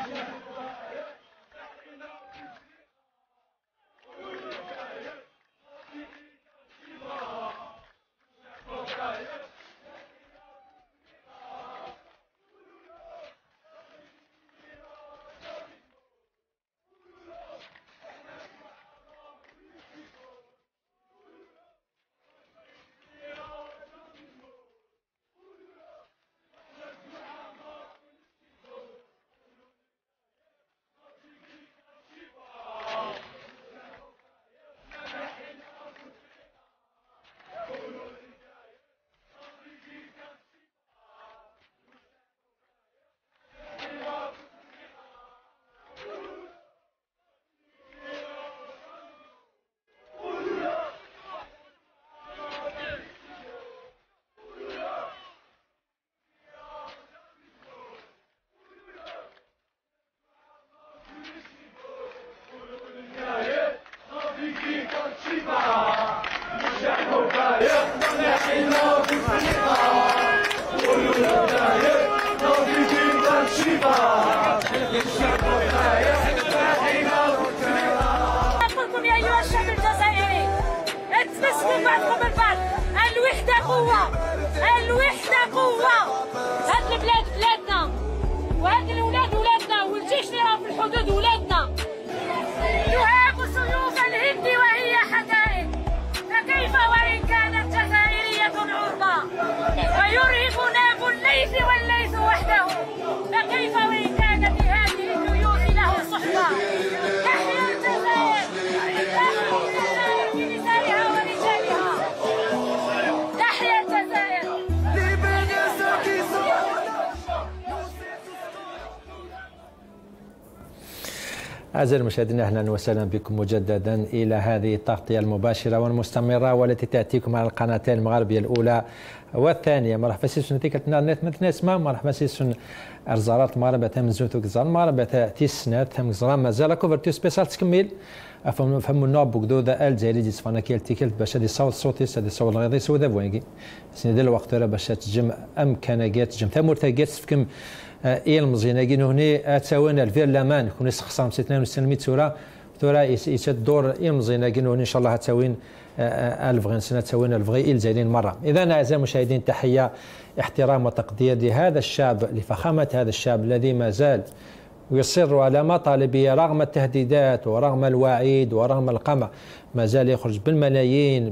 أقولكم يا أيها الشعب الجزائري، اتمسكوا بعضكم البعض، الوحدة قوة، الوحدة قوة. هاد البلاد بلادنا، وهاد الولاد ولادنا، والجيش اللي راه في الحدود ولادنا. يهاب سيوف الهند وهي حدائد، فكيف وإن كانت جزائرية عربة؟ ويرهب ناب الليث والليث وحده، فكيف وإن كان بهذه الجيوش له صحبة؟ تحيا الجزائر، تحيا الجزائر بنسائها ورجالها، تحيا الجزائر. أعزائي المشاهدين، أهلا وسهلا بكم مجددا إلى هذه التغطية المباشرة والمستمرة والتي تأتيكم على القناتين المغربية الأولى والثانية. مرحبا سيسون نتيكت نت مثل اسمها مرحبا سيسون أرزارات مرحبا تم زوتو كزان مرحبا تيسنات تم زرام مازال كوفرتو سبيسال تكمل فهموا النوب بقدودة الجزائري دي سفانا كيل تيكلت باش هذه صوت صوتي هذه صوت الغيضي سودا بوينكي سندير الوقت راه باش تجم أمكانيات تجم ثمور تاجيت فكم إيه المزينة جينو هني أتساوينا الفيرلامان يكون يسخصام 62 سورة ترى يتدور إيه المزينة جينو هني إن شاء الله هتساوين الفغين سنة تساوين الفغي إلزايلين مرة. إذا أعزائي المشاهدين تحية احترام وتقدير لهذا الشعب لفخامة هذا الشعب الذي ما زال ويصر على مطالبه رغم التهديدات ورغم الوعيد ورغم القمع، ما زال يخرج بالملايين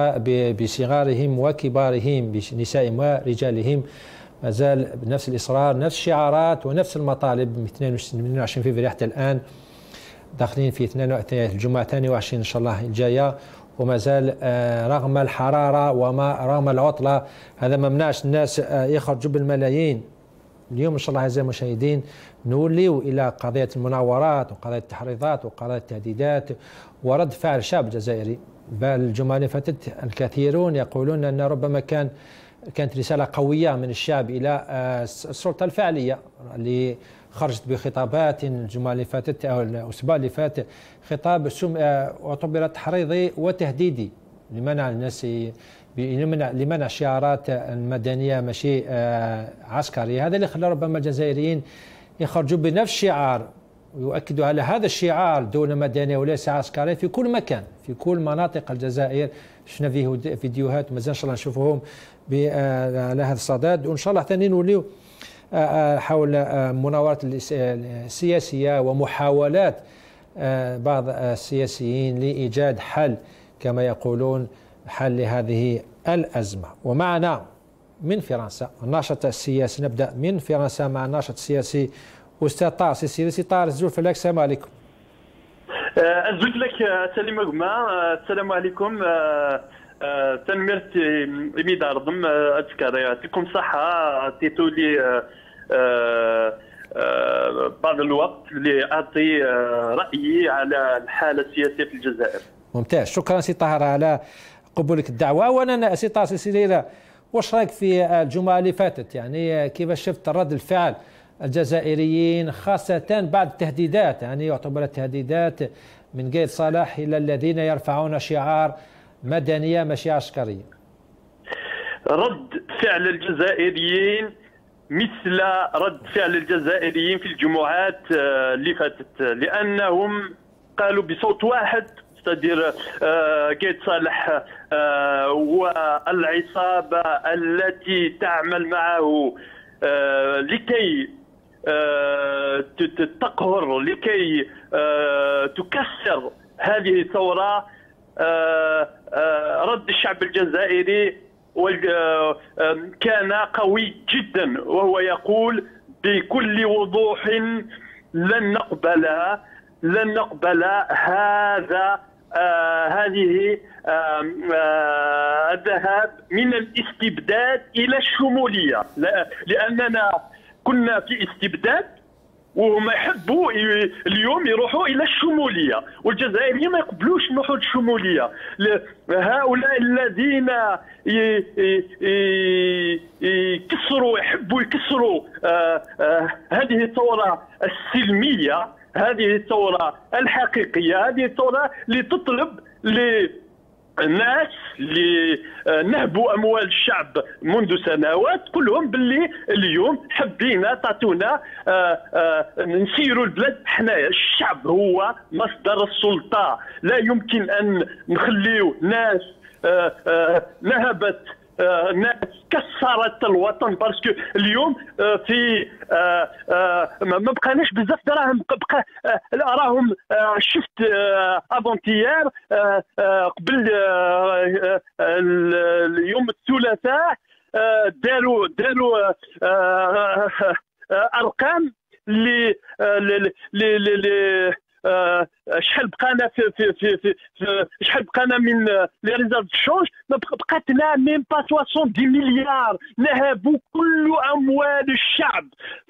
بصغارهم وكبارهم بنسائهم ورجالهم، ما زال بنفس الإصرار نفس الشعارات ونفس المطالب من 22 فبراير حتى الآن داخلين في الجمعة 22 إن شاء الله الجاية، وما زال رغم الحرارة وما رغم العطلة هذا ما منعش الناس يخرجوا بالملايين. اليوم إن شاء الله أعزائي المشاهدين نوليو إلى قضية المناورات وقضية التحريضات وقضية التهديدات ورد فعل الشعب الجزائري. الجمعة اللي فاتت الكثيرون يقولون أن ربما كانت رسالة قوية من الشعب إلى السلطة الفعلية اللي خرجت بخطابات الجمعة اللي فاتت أو الأسبوع اللي فات، خطاب اعتبر تحريضي وتهديدي لمنع الناس لمنع الشعارات المدنية ماشي عسكرية. هذا اللي خلى ربما الجزائريين يخرجوا بنفس الشعار ويؤكدوا على هذا الشعار دولة مدنية وليس عسكرية في كل مكان في كل مناطق الجزائر. شفنا فيه فيديوهات ومازال ان شاء الله نشوفوهم على هذا الصدد، وان شاء الله ثاني نوليو حول مناورات السياسية ومحاولات بعض السياسيين لإيجاد حل كما يقولون حل لهذه الأزمة. ومعنا من فرنسا الناشط السياسي، نبدأ من فرنسا مع الناشط السياسي أستاذ طارق سي طارق زول فلاك. السلام عليكم. أزوج لك سلام السلام عليكم. تنمرت إميدار ضم أذكر يعطيكم صحة تيتولي بعض الوقت لأعطي رأيي على الحالة السياسية في الجزائر. ممتاز، شكرا سي طاهر على قبولك الدعوة. وأنا سي طاهر سي ليلى، واش رايك في الجمعة اللي فاتت؟ يعني كيف شفت رد الفعل الجزائريين خاصة بعد التهديدات، يعني يعتبر التهديدات من قيد صالح إلى الذين يرفعون شعار مدنية ماشي عسكرية؟ رد فعل الجزائريين مثل رد فعل الجزائريين في الجمعات اللي فاتت، لأنهم قالوا بصوت واحد تدير قايد صالح والعصابة التي تعمل معه لكي تقهر، لكي تكسر هذه الثورة. رد الشعب الجزائري كان قوي جدا، وهو يقول بكل وضوح لن نقبل هذه الذهاب من الاستبداد إلى الشمولية، لأننا كنا في استبداد وهم يحبوا اليوم يروحوا الى الشموليه، والجزائريين ما يقبلوش نروحوا للشموليه. هؤلاء الذين يحبوا يكسروا هذه الثوره السلميه، هذه الثوره الحقيقيه، هذه الثوره اللي تطلب الناس اللي نهبوا اموال الشعب منذ سنوات كلهم باللي اليوم حبينا تعطونا نسيروا البلاد حنايا. الشعب هو مصدر السلطه، لا يمكن ان نخليو ناس نهبت، ناس كسرت الوطن. باسكو اليوم في ما بقاناش بزاف دراهم، بقى راهم شفت افونتيير قبل اليوم الثلاثاء داروا ارقام اللي شحال بقانا في شحال بقانا من لي ريزيرف شونج، ما بقاتنا ميم با 70 مليار، نهبوا كل اموال الشعب.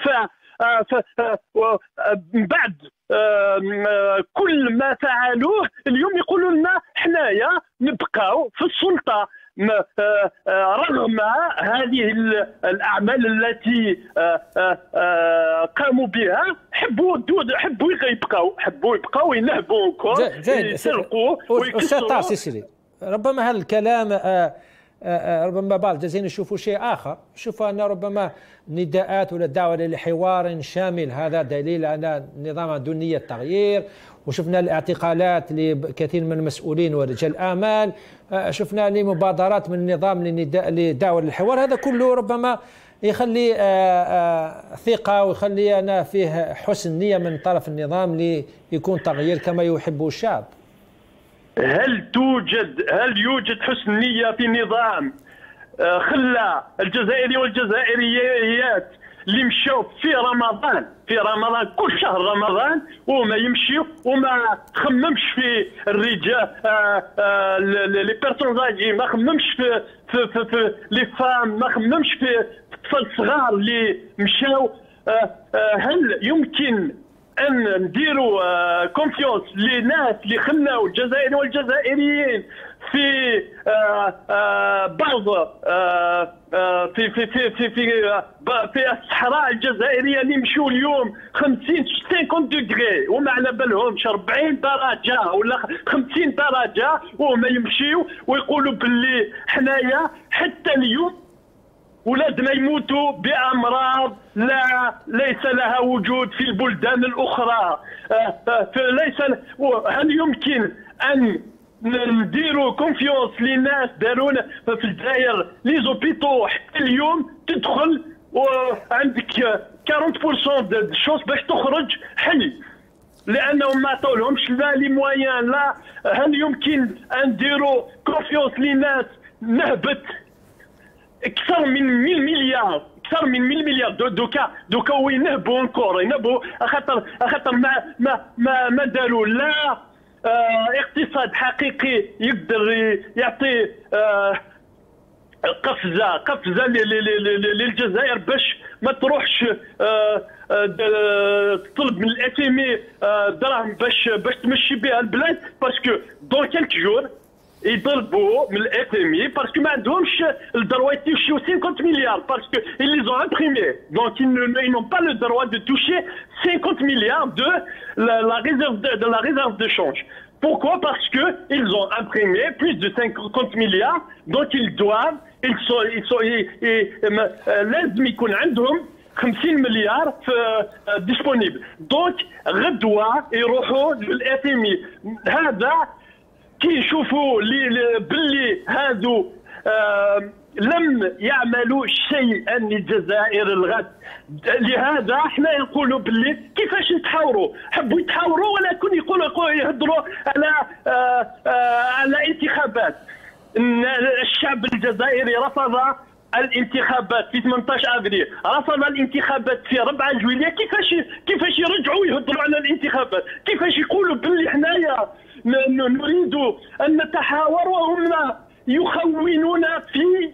من بعد كل ما فعلوه اليوم يقولوا لنا حنايا نبقاو في السلطه رغم هذه الاعمال التي قاموا بها. حبوا يبقاو ينهبوا يسرقوا ويكسروا. سيسري، ربما هذا الكلام ربما بعض الجزائريين يشوفوا شيء آخر، يشوفوا أن ربما نداءات ولا دعوة لحوار شامل هذا دليل أن النظام عنده نية تغيير. وشفنا الاعتقالات لكثير من المسؤولين ورجال الأعمال، شفنا لمبادرات من النظام لدعوة للحوار. هذا كله ربما يخلي ثقة ويخلي أنا فيه حسن نية من طرف النظام ليكون تغيير كما يحبه الشعب. هل يوجد حسن نية في نظام خلى الجزائري والجزائريات اللي مشاو في رمضان كل شهر رمضان وما يمشيو وما خممش في الرجال لي بيرسوناجي، ما خممش في لي فام، ما خممش في اطفال صغار اللي مشاو. هل يمكن ان نديروا كونفيونس لناس اللي خلاو الجزائر والجزائريين في بعض في في في في في في الصحراء الجزائريه اللي يمشوا اليوم 50 دوغري وما على بالهمش 40 درجه ولا 50 درجه وهما يمشيو ويقولوا باللي حنايا حتى اليوم ولادنا يموتوا بأمراض ليس لها وجود في البلدان الأخرى. هل يمكن أن نديروا كونفيونس للناس دارونا في الجزائر لي زوبيتو حتى اليوم تدخل وعندك 40% دو شونس باش تخرج حي لأنهم ما عطولهمش لا لي مويان لا. هل يمكن أن نديروا كونفيونس للناس نهبت اكثر من 100 مليار دوكا وين نهبوا انكور ينهبوا خاطر ما داروا لا اقتصاد حقيقي يقدر يعطي قفزه للجزائر باش ما تروحش تطلب من الاف ام اي دراهم باش تمشي بها البلاد. باسكو دون كالك جور يضربوا من الاف ام اي باسكو ما عندهمش الدروا يتوشيو 50 مليار باسكو ils les ont imprimés, donc ils n'ont pas le droit de toucher 50 milliards de la réserve de change. Pourquoi? Parce que ils ont imprimé plus de 50 milliards, donc ils doivent لازم يكون عندهم 50 مليار في ديسپونيبل. دونك غدوه يروحوا للاف ام اي. هذا كي يشوفوا باللي هذو لم يعملوا شيئا للجزائر الغد. لهذا احنا نقولوا باللي كيفاش نتحاوروا، حبوا يتحاوروا ولكن يقولوا يهضروا على انتخابات. الشعب الجزائري رفض الانتخابات في 18 ابريل، رفض الانتخابات في 4 جويلية. كيفاش يرجعوا يهضروا على الانتخابات؟ كيفاش يقولوا باللي حنايا نريد ان نتحاور وهم يخونون في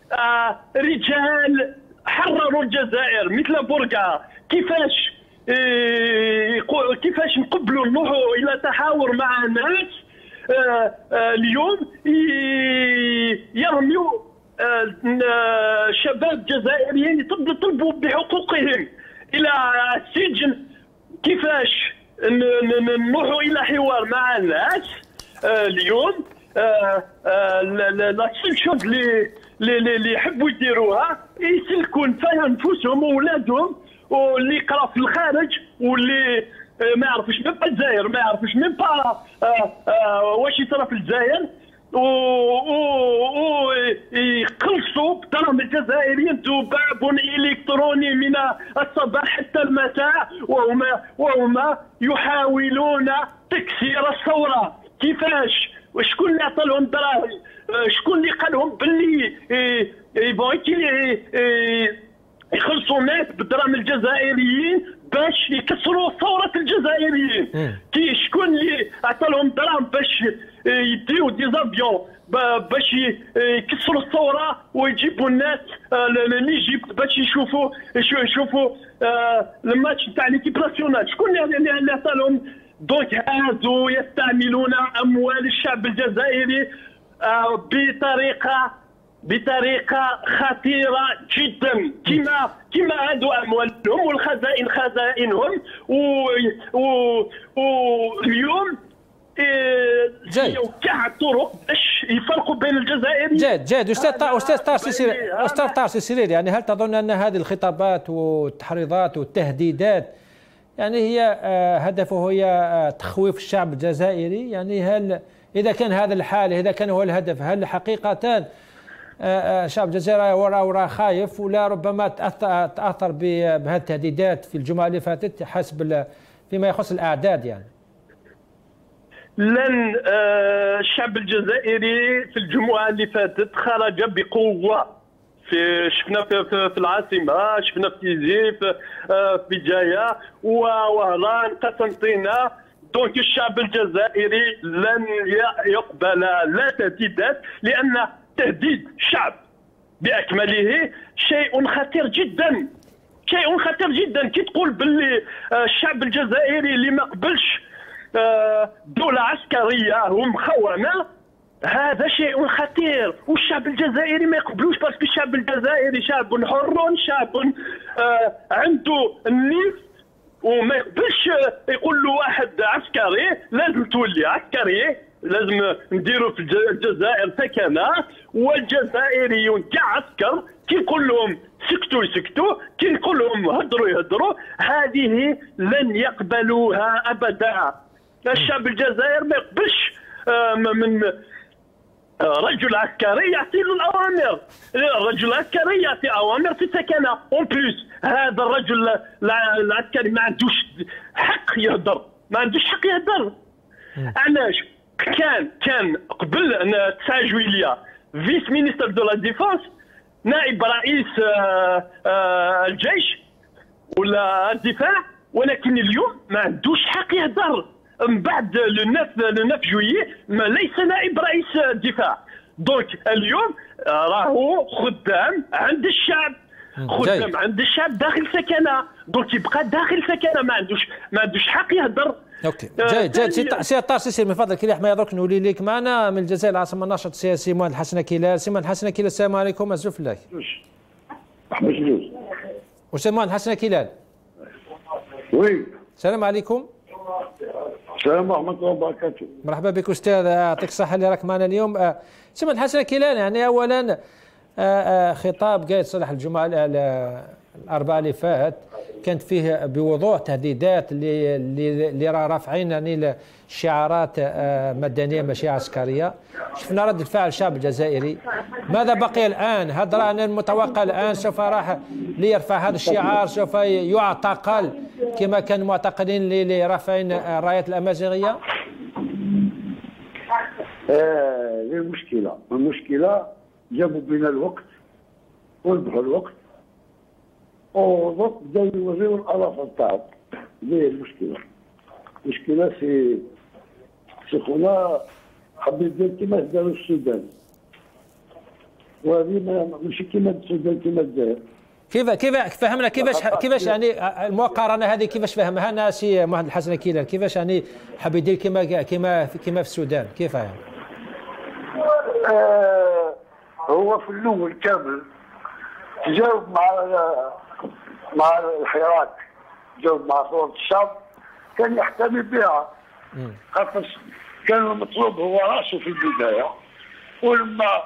رجال حرروا الجزائر مثل بورقا؟ كيفاش نقبلوا نروحوا الى تحاور مع ناس اليوم يرميوا شباب جزائريين يطلبوا بحقوقهم الى السجن؟ كيفاش نروحوا الى حوار مع الناس اليوم؟ لا سول شوز اللي يحبوا يديروها يسلكون فيها انفسهم واولادهم، واللي يقرا في الخارج واللي ما يعرفوش ميم با الجزائر، ما يعرفوش ميم با واش يصرى في الجزائر، ويخلصوا بدراهم الجزائريين ذباب الكتروني من الصباح حتى المساء، وهم يحاولون تكسير الثوره. كيفاش؟ وشكون اللي عطى لهم دراهم؟ شكون اللي قال لهم باللي يخلصوا ناس بالدراهم الجزائريين باش يكسروا ثوره الجزائريين؟ شكون اللي عطى لهم دراهم باش يديو ديزافيون باش يكسروا الثوره ويجيبوا الناس ليجيبت باش يشوفوا الماتش تاع ليكيب ناسيونال؟ شكون اللي عطى لهم؟ دونك هذو يستعملون اموال الشعب الجزائري بطريقه خطيره جدا. كما هذو اموالهم والخزائن خزائنهم، واليوم يوقع الطرق باش يفرقوا بين الجزائريين. جاد استاذ طارسي سرير، يعني هل تظن ان هذه الخطابات والتحريضات والتهديدات يعني هي هدفه هي تخويف الشعب الجزائري؟ يعني هل إذا كان هذا الحال، إذا كان هو الهدف، هل حقيقة الشعب الجزائري وراه خايف، ولا ربما تأثر بهذه التهديدات في الجمعة اللي فاتت حسب فيما يخص الأعداد؟ يعني لن الشعب الجزائري في الجمعة اللي فاتت خرج بقوة. شفنا في العاصمه، شفنا في تيزي، في بجايه ووهران، قسنطينه. دونك الشعب الجزائري لن يقبل لا تهديدات، لان تهديد الشعب باكمله شيء خطير جدا، شيء خطير جدا. كي تقول باللي الشعب الجزائري اللي ما قبلش دوله عسكريه ومخونه، هذا شيء خطير. والشعب الجزائري ما يقبلوش، باسكو الشعب الجزائري شعب حر، شعب عنده النيف، وما يقبلش يقول له واحد عسكري لازم تولي عسكري، لازم نديروا في الجزائر سكنه، والجزائريون كاع عسكر. كي نقول لهم سكتوا يسكتوا، كي نقول لهم هدروا يهدروا. هذه لن يقبلوها ابدا. الشعب الجزائر ما يقبلش من رجل عسكري يعطي له الاوامر. الرجل العسكري يعطي اوامر في سكنه. اون بليس هذا الرجل العسكري ما عندوش حق يهدر، ما عندوش حق يهدر. علاش؟ كان قبل 9 جويلية فيس مينيستر دو لا ديفونس، نائب رئيس الجيش ولا الدفاع، ولكن اليوم ما عندوش حق يهدر. من بعد لو 9 جويي ليس نائب رئيس الدفاع. دونك اليوم راهو خدام عند الشعب، خدام عند الشعب داخل سكنه. دونك يبقى داخل سكنه، ما عندوش حق يهدر. اوكي جيد. سي طارسي من فضلك كي حمايه درك نولي ليك معنا من الجزائر العاصمه الناشط السياسي مهند الحسنه كيلال. سي مهند الحسنه كيلال، السلام عليكم. ازوف الله. وسي مهند الحسنه كيلال. وي السلام عليكم. السلام ورحمة الله وبركاته. مرحبا بك أستاذ، يعطيك الصحة اللي راك معنا اليوم. سي مهند الحسنه كيلال، يعني أولا خطاب قايد صالح الجمعة الأربعاء اللي فات كانت فيه بوضوح تهديدات اللي راه رافعين يعني شعارات مدنية ماشي عسكرية. شفنا رد فعل الشعب الجزائري. ماذا بقي الآن؟ هل راه المتوقع الآن سوف راح ليرفع هذا الشعار سوف يعتقل كما كان المعتقلين اللي رافعين الرايات الأمازيغية؟ المشكلة جابوا بنا الوقت وذبحوا الوقت وضبط بداو يوريو الألافة تاعهم. هذه المشكلة سي خونا حب يدير كيما داروا السودان، وهذه ماشي كيما السودان كيما الجزائر. كيف فهمنا كيفاش يعني المقارنه هذه كيفاش فهمها انا سي محمد الحسن كيلان؟ كيفاش يعني حب يدير كيما في السودان؟ كيف يعني؟ هو في الاول كامل تجاوب مع الحراك، تجاوب مع ثورة الشعب، كان يحتمي بها خاطر كان المطلوب هو راسه في البدايه، ولما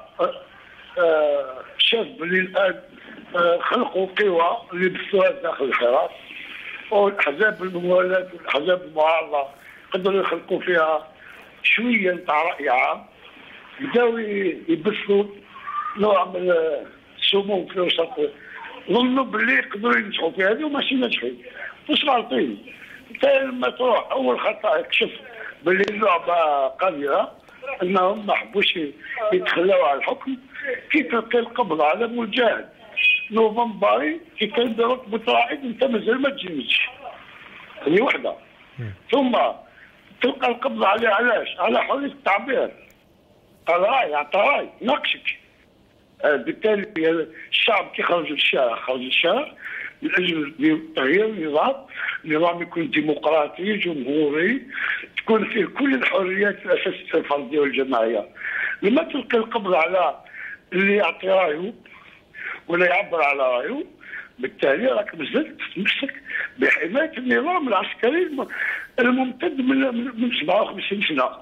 شاف بلي الان خلقوا قوى اللي بثوها داخل الحراك والاحزاب الموالاه والاحزاب المعارضه قدروا يخلقوا فيها شويه نتاع راي عام، بداوا يبثوا نوع من السموم في وسط، ظنوا باللي يقدروا ينجحوا في هذه وماشي ناجحين، مش غالطين. انت لما تروح اول خطا اكتشف باللي اللعبه قذره، انهم ما حبوش يتخلاوا على الحكم، كي تلقي القبض على مجاهد نوفمبري كي كان دارك بتراعيد انت مازال ما تجنيش، هذه وحده. ثم تلقى القبض عليه علاش؟ على حريه التعبير، راي عطى راي ناقشك. بالتالي الشعب كي خرج للشارع من اجل تغيير النظام يكون ديمقراطي جمهوري، تكون فيه كل الحريات الاساسيه الفرديه والجماعيه. لما تلقي القبض على اللي يعطي رايه ولا يعبر على رايه، بالتالي راك مازلت تتمسك بحمايه النظام العسكري الممتد من 57 سنه.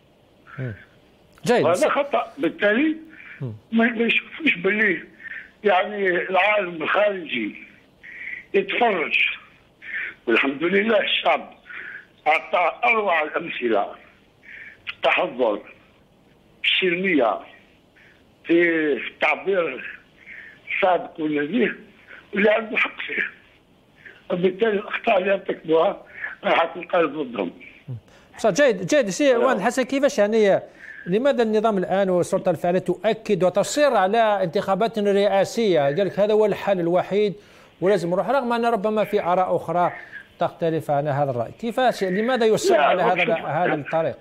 جيد. هذا خطا، بالتالي ما يشوفوش باللي يعني العالم الخارجي يتفرج. والحمد لله الشعب اعطى اروع الامثله في التحضر، في السلميه، في التعبير الصادق والنزيه واللي عنده حق فيه، وبالتالي الاخطاء اللي يرتكبوها راح تلقى ضدهم. جيد سي وائل الحسن، كيفاش يعني لماذا النظام الان والسلطه الفعليه تؤكد وتصر على انتخابات رئاسيه؟ قال لك هذا هو الحل الوحيد ولازم نروح، رغم ان ربما في اراء اخرى تختلف عن هذا الراي. كيفاش لماذا يصر على هذا الطريق؟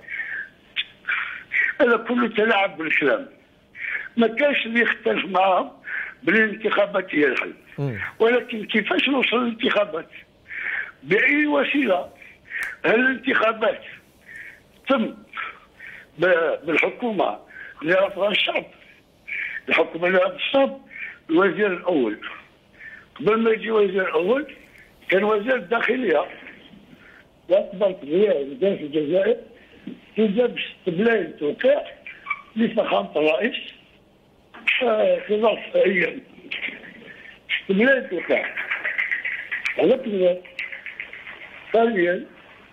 هذا كله تلاعب بالكلام. ما كانش اللي يختلف معهم بالانتخابات هي الحل، ولكن كيفاش نوصل للانتخابات؟ باي وسيله؟ هل الانتخابات تم بالحكومه اللي رفضها الشعب؟ الحكومه اللي رفضها الشعب الوزير الاول، قبل ما يجي الوزير الاول كان وزير الداخليه، واقبلت بها وزاره الجزائر تجاب استبلال توقيع لفخامه الرئيس في ظرف ايام. استبلال توقيع ولكن ثانيا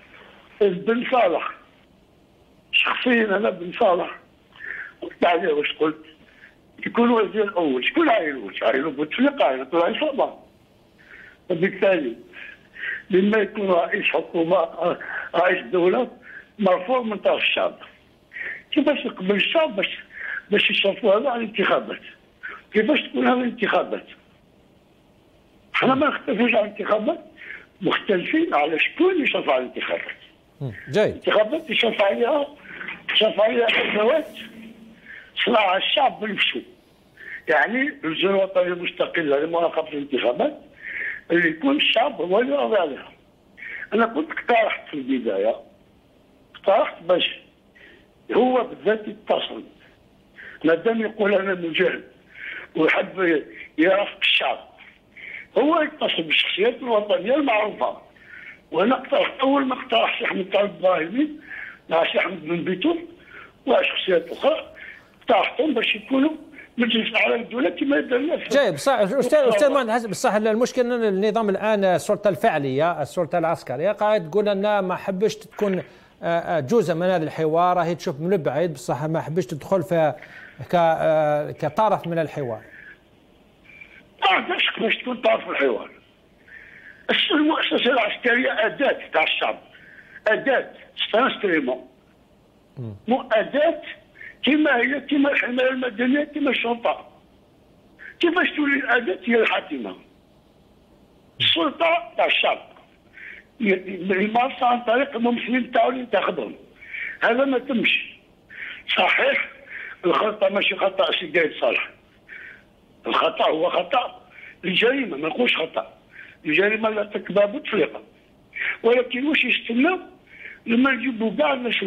بن صالح، شخصيا انا بن صالح قلت عليه واش قلت؟ يكون وزير الاول، شكون عاينه؟ عاينه بوتفليقه، عاينه رئيس حكومه. وبالتالي لما يكون رئيس حكومه رئيس دوله مرفوع من طرف الشعب، كيفاش يقبل الشعب باش يشرفوا هذا على الانتخابات؟ كيفاش تكون هذه الانتخابات؟ احنا ما نختلفوش على الانتخابات، مختلفين على شكون اللي يشرف على الانتخابات. جيد. الانتخابات يشرف عليها ادوات صنعها الشعب بنفسه، يعني اللجنه الوطنيه المستقله لمراقبه الانتخابات اللي يكون الشعب هو اللي راضي عليها. انا كنت اقترحت في البدايه، باش هو بالذات يتصل، مادام يقول انا مجاهد ويحب يرافق الشعب، هو يتصل بالشخصيات الوطنيه المعروفه. وانا اقترحت اول ما اقترح شيخ احمد طالب البراهيمي مع شيخ احمد بن بيتون وشخصيات اخرى، اقترحتهم باش يكونوا مجلس اعلى الدوله كما دار الناس. جاي بصح استاذ مهند بصح المشكل ان النظام الان السلطه الفعليه السلطه العسكريه قاعد تقول ان ما حبش تكون جزء من هذا الحوار، راهي تشوف من بعيد بصح ما حبش تدخل في كطرف من الحوار. باش تكون طرف في الحوار. المؤسسه العسكريه اداه تاع الشعب، اداه ستانستريمون، مو اداه كما هي، كما الحمايه المدنيه، كما الشرطه. كيفاش تولي الاداه هي الحاكمه؟ السلطه تاع الشعب يمارسها عن طريق الممثلين تاعو اللي ينتخبهم. هذا ما تمش. صحيح الخطا ماشي خطا سي قايد صالح، الخطا هو خطا الجريمه، ما نقولش خطا الجريمه لا ترتكبها بوتفليقه، ولكن واش يستنى لما نجيبوا كاع الناس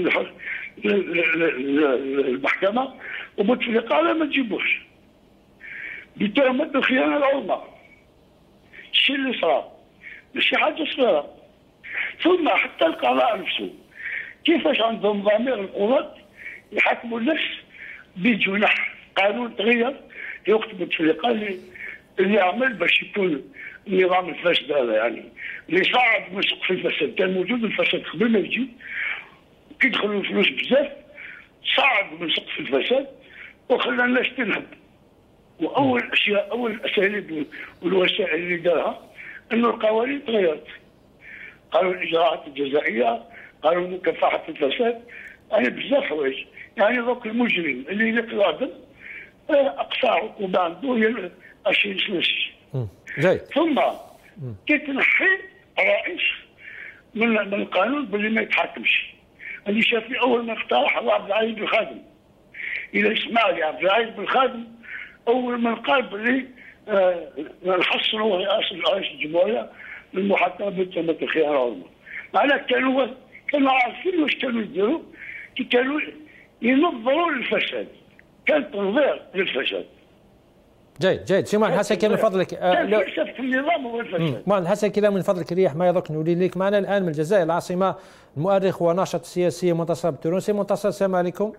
المحكمه وبوتفليقه على ما تجيبوش بتهمه الخيانه العظمى. الشيء اللي صار ماشي حاجه صغيره. ثم حتى القضاء نفسه كيفاش عندهم ضمير القضاة يحكموا الناس بجناح قانون تغير في وقت بوتفليقه اللي عمل باش يكون النظام الفاسد هذا، يعني اللي صعد من سقف الفساد. كان موجود الفساد قبل ما يجي، كي دخلوا الفلوس بزاف صعد من سقف الفساد وخلى الناس تنهب. واول اشياء، اول الاساليب والوسائل اللي دارها انه القوانين تغيرت. قانون الاجراءات الجزائيه، قانون مكافحه الفساد، يعني بزاف حوايج. يعني ذوك المجرم اللي يقدم اقصى عقوبه عنده هي 20 سنه. ثم كي تنحي الرئيس من القانون باللي ما يتحاكمش. اللي شافي اول ما اقترح هو عبد العزيز بالخادم. الى اسمع لي عبد العزيز بالخادم اول من قال باللي نحصلوا رئاسه الجمهوريه للمحاكمه بتهمه الخيانه العظمى. معناه كانوا عارفين واش كانوا يديروا، كي كانوا ينظروا للفساد، كان تنظير للفساد. جيد سي مهند حسن كذا من فضلك فلسفه النظام هو الفساد. مهند حسن كذا من فضلك ريح ما يضرك نولي لك معنا الان من الجزائر العاصمه المؤرخ وناشط سياسي منتصر بترون. سي منتصر السلام عليكم.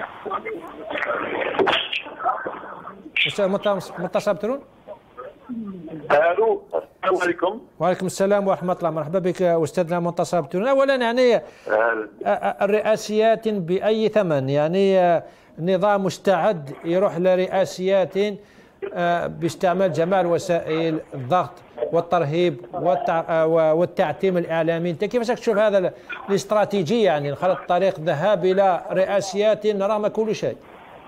استاذ منتصر بترون. الو السلام عليكم. وعليكم السلام ورحمه الله. مرحبا بك استاذنا منتصر بترون. اولا يعني الرئاسيات باي ثمن؟ يعني النظام مستعد يروح لرئاسيات باستعمال جميع الوسائل، الضغط والترهيب والتعتيم الاعلامي. انت كيفاش تشوف هذا الاستراتيجيه؟ يعني نخلط طريق ذهاب الى رئاسيات نرى ما كل شيء.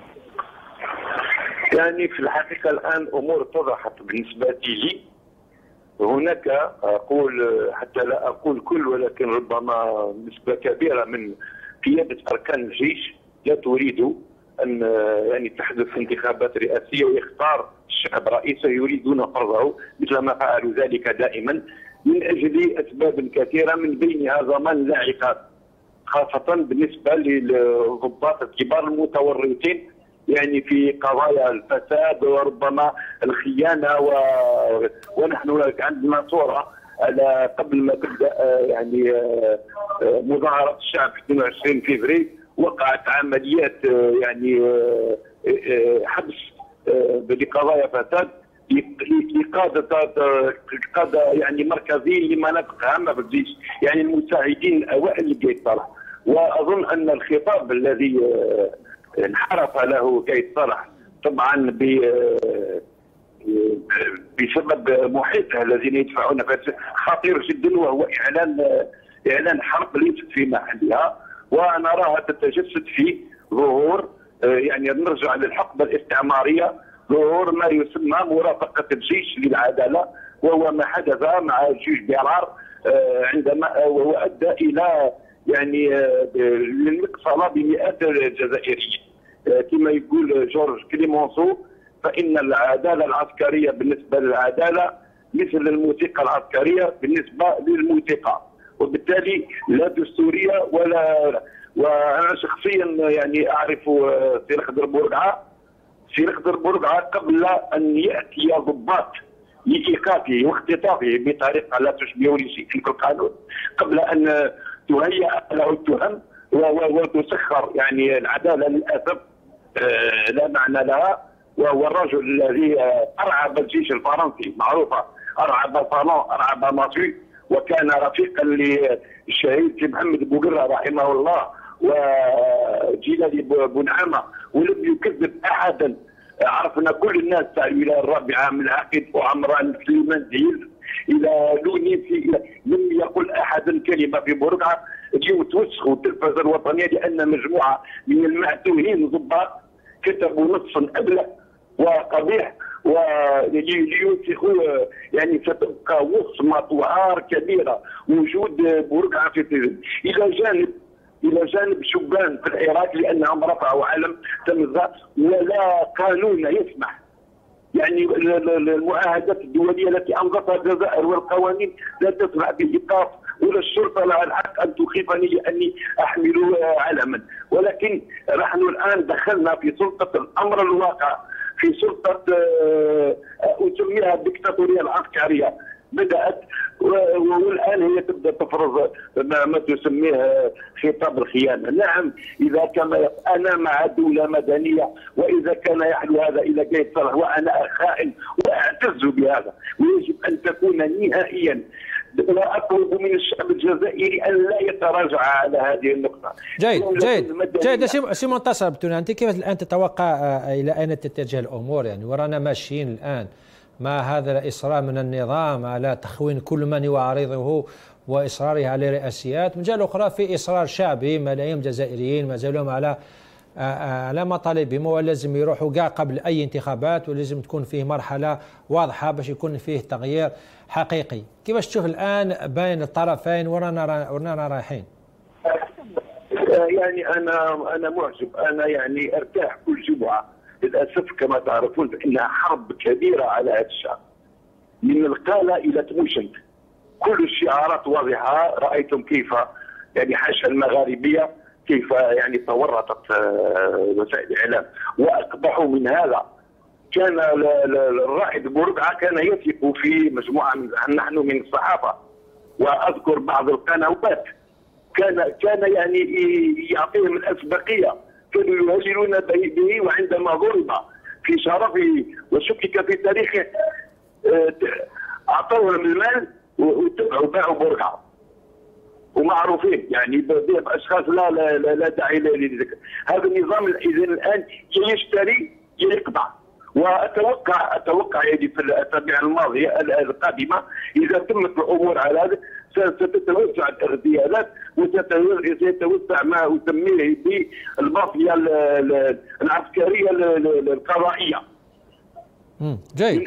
يعني في الحقيقه الان امور اتضحت بالنسبه لي. هناك اقول حتى لا اقول كل، ولكن ربما نسبه كبيره من قياده اركان الجيش لا تريد ان يعني تحدث انتخابات رئاسيه ويختار الشعب رئيسا يريدون فرضه مثل ما فعلوا ذلك دائما من اجل اسباب كثيره، من بينها ضمان لا عقاب، خاصه بالنسبه للضباط الكبار المتورطين يعني في قضايا الفساد وربما الخيانه. ونحن عندنا صوره على قبل ما تبدا يعني مظاهره الشعب في 22 فبراير وقعت عمليات يعني حبس لقضايا فساد لقاده يعني مركزيين لمناطق هامه في الجيش، يعني المساعدين الاوائل لقايد صالح. واظن ان الخطاب الذي انحرف له قايد صالح طبعا بسبب محيطه الذين يدفعون خطير جدا، وهو اعلان حرب ليست في محلها، ونراها تتجسد في ظهور يعني نرجع للحقبه الاستعماريه، ظهور ما يسمى مرافقه الجيش للعداله، وهو ما حدث مع الجيش بيرار عندما وهو ادى الى يعني للمقصله بمئات الجزائريين. كما يقول جورج كليمونسو فان العداله العسكريه بالنسبه للعداله مثل الموسيقى العسكريه بالنسبه للموسيقى، وبالتالي لا دستوريه ولا. وانا شخصيا يعني اعرف سي خضر بورقعه قبل ان ياتي ضباط لايقافه واختطافه بطريقه لا تشبه لشيء في القانون، قبل ان تهيأ له التهم وتسخر. يعني العداله للاسف لا معنى لها، وهو الرجل الذي ارعب الجيش الفرنسي، معروفه ارعب طالون، ارعب ماسوي، وكان رفيقا للشهيد محمد بوقره رحمه الله وجلال بونعامه، ولم يكذب احدا. عرفنا كل الناس تاع الولايه الرابعه من عقيد وعمران سليمان ديل الى لونيسي، لم يقل احد كلمه في بورقعه. اليوم توسخوا التلفزه الوطنيه لان مجموعه من المعتوهين ضباط كتبوا نصا ابلغ وقبيح وليوسخوا. يعني ستبقى وصمه وعار كبيره وجود بورقعه في السجن، الى جانب شبان في العراق لانهم رفعوا علم تمزة ولا قانون يسمح. يعني المعاهدات الدوليه التي امضتها الجزائر والقوانين لا تسمح بايقاف، ولا الشرطه لها الحق ان تخيفني لاني احمل علما. ولكن نحن الان دخلنا في سلطه الامر الواقع، في سلطه اسميها الدكتاتوريه العسكريه بدات، والان هي تبدا تفرض ما تسميه خطاب الخيانه. نعم، اذا كان انا مع دوله مدنيه، واذا كان يحلو هذا الى قيد صالح وانا خائن واعتز بهذا، ويجب ان تكون نهائيا. واطلب من الشعب الجزائري ان لا يتراجع على هذه النقطه. جيد سي منتصر بتوني، انت كيف الان تتوقع الى اين تتجه الامور؟ يعني ورانا ماشيين الان مع هذا الإصرار من النظام على تخوين كل من يعارضه وإصراره على رئاسيات، من جهة أخرى في إصرار شعبي، ملايين الجزائريين ما زالوا على مطالبهم، ولازم يروحوا كاع قبل أي انتخابات، ولازم تكون فيه مرحلة واضحة باش يكون فيه تغيير حقيقي. كيفاش تشوف الآن بين الطرفين ورانا رايحين؟ يعني أنا معجب، أنا يعني أرتاح كل جمعة. للاسف كما تعرفون فانها حرب كبيره على هذا الشعب، من القاله الى تموشنت، كل الشعارات واضحه. رايتم كيف يعني حاشا المغاربيه كيف يعني تورطت وسائل الاعلام، واقبحوا من هذا. كان الرائد بورقعه كان يثق في مجموعه نحن من الصحافه، واذكر بعض القنوات كان يعني يعطيهم الاسبقيه، كانوا يهجرون به، وعندما ضرب في شرفه وشكك في تاريخه اعطوهم المال واتبعوا باعوا بورقعه، ومعروفين يعني باشخاص لا داعي لذكر. هذا النظام اذا الان يشتري يقطع. واتوقع يعني في الاسابيع الماضيه القادمه اذا تمت الامور على هذا ستتوسع الاغتيالات وسيتوسع ما اسميه بالمافيا العسكريه القضائيه. جيد.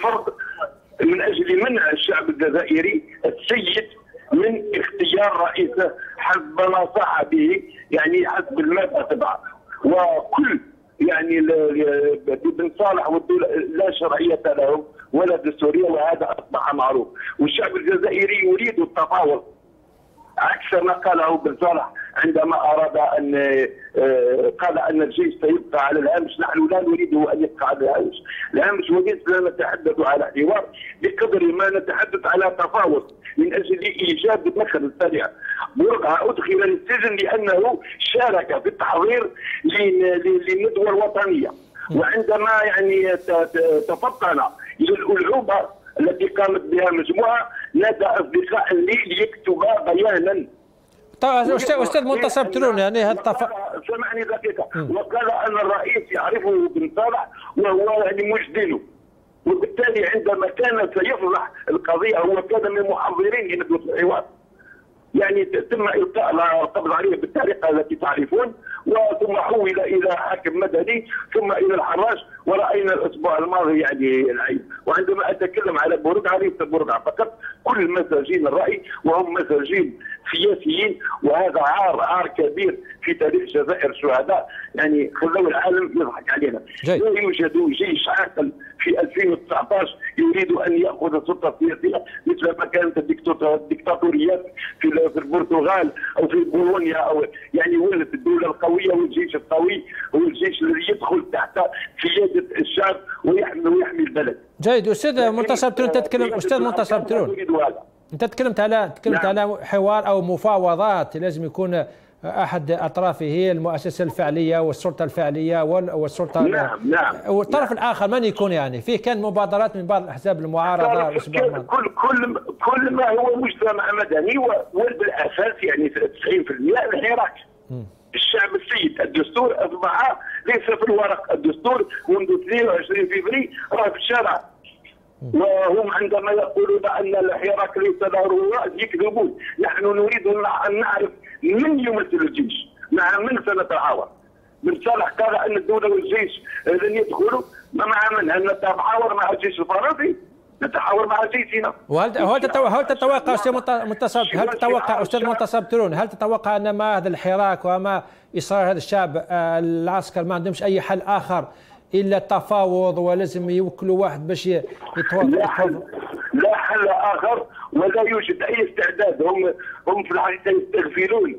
من اجل منع الشعب الجزائري السيد من اختيار رئيسه حسب ما صح به، يعني حسب الماده 7. وكل يعني بن صالح والدولة لا شرعية لهم ولا دستورية، وهذا أصبح معروف. والشعب الجزائري يريد التفاوض عكس ما قاله بن صالح عندما أراد أن قال أن الجيش سيبقى على الهامش. نحن لا نريده أن يبقى على الهامش. الهامش وليس لا نتحدث على حوار بقدر ما نتحدث على تفاوض من أجل إيجاد مخرج سريع. بورقعه أدخل للسجن لأنه شارك في التحضير للندوة الوطنية، وعندما يعني تفطن إلى الألعوبة التي قامت بها مجموعة نادى أصدقاء لي ليكتب بيانا. طيب أستاذ منتصر بترون يعني سمعني دقيقة. وقال أن الرئيس يعرفه بن صالح وهو يعني مجدله، وبالتالي عندما كان سيفضح القضية هو كان من محضرين لندوة الحوار. يعني تم إلقاء القبض عليه بالطريقة التي تعرفون، وثم حول إلى حاكم مدني ثم إلى الحراج، ورأينا الأسبوع الماضي يعني العيب. وعندما أتكلم على بورقعه ليس بورقعه فقط، كل مساجين الرأي وهم مساجين سياسيين، وهذا عار كبير في تاريخ الجزائر. شهداء يعني خلوا العالم يضحك علينا. لا يوجد جيش عاقل في 2019 يريد ان ياخذ السلطه السياسيه مثل ما كانت الدكتاتوريات في البرتغال او في بولونيا، او يعني ولت الدوله القويه والجيش القوي هو الجيش الذي يدخل تحت قياده الشعب ويحمي البلد. جيد. استاذ منتصر بترون تتكلم، استاذ منتصر بترون انت تكلمت على حوار او مفاوضات، لازم يكون أحد أطرافه المؤسسة الفعلية والسلطة الفعلية والسلطة نعم. والطرف الآخر من يكون يعني فيه كان مبادرات من بعض الأحزاب المعارضة الأسبوع الماضي. كل ما هو مجتمع مدني وبالأساس يعني 90% الحراك. الشعب السيد الدستور أصبح ليس في الورق، الدستور منذ 22 فبراير راه في الشارع. وهم عندما يقولون ان الحراك ليس ضرورة يكذبون. نحن نريد ان نعرف من يمثل الجيش، مع من سنتعاون. من صالح قال ان الدوله والجيش لن يدخلوا، مع من؟ هل نتعاون مع الجيش الفرنسي؟ نتحاور مع جيشنا. وهل تتوقع استاذ منتصر، استاذ منتصر بترون، هل تتوقع ان مع هذا الحراك وما اصرار هذا الشعب العسكر ما عندهمش اي حل اخر الا التفاوض ولازم يوكلوا واحد باش يتفاوض؟ لا حل اخر ولا يوجد اي استعداد. هم في الحقيقه يستغفلون،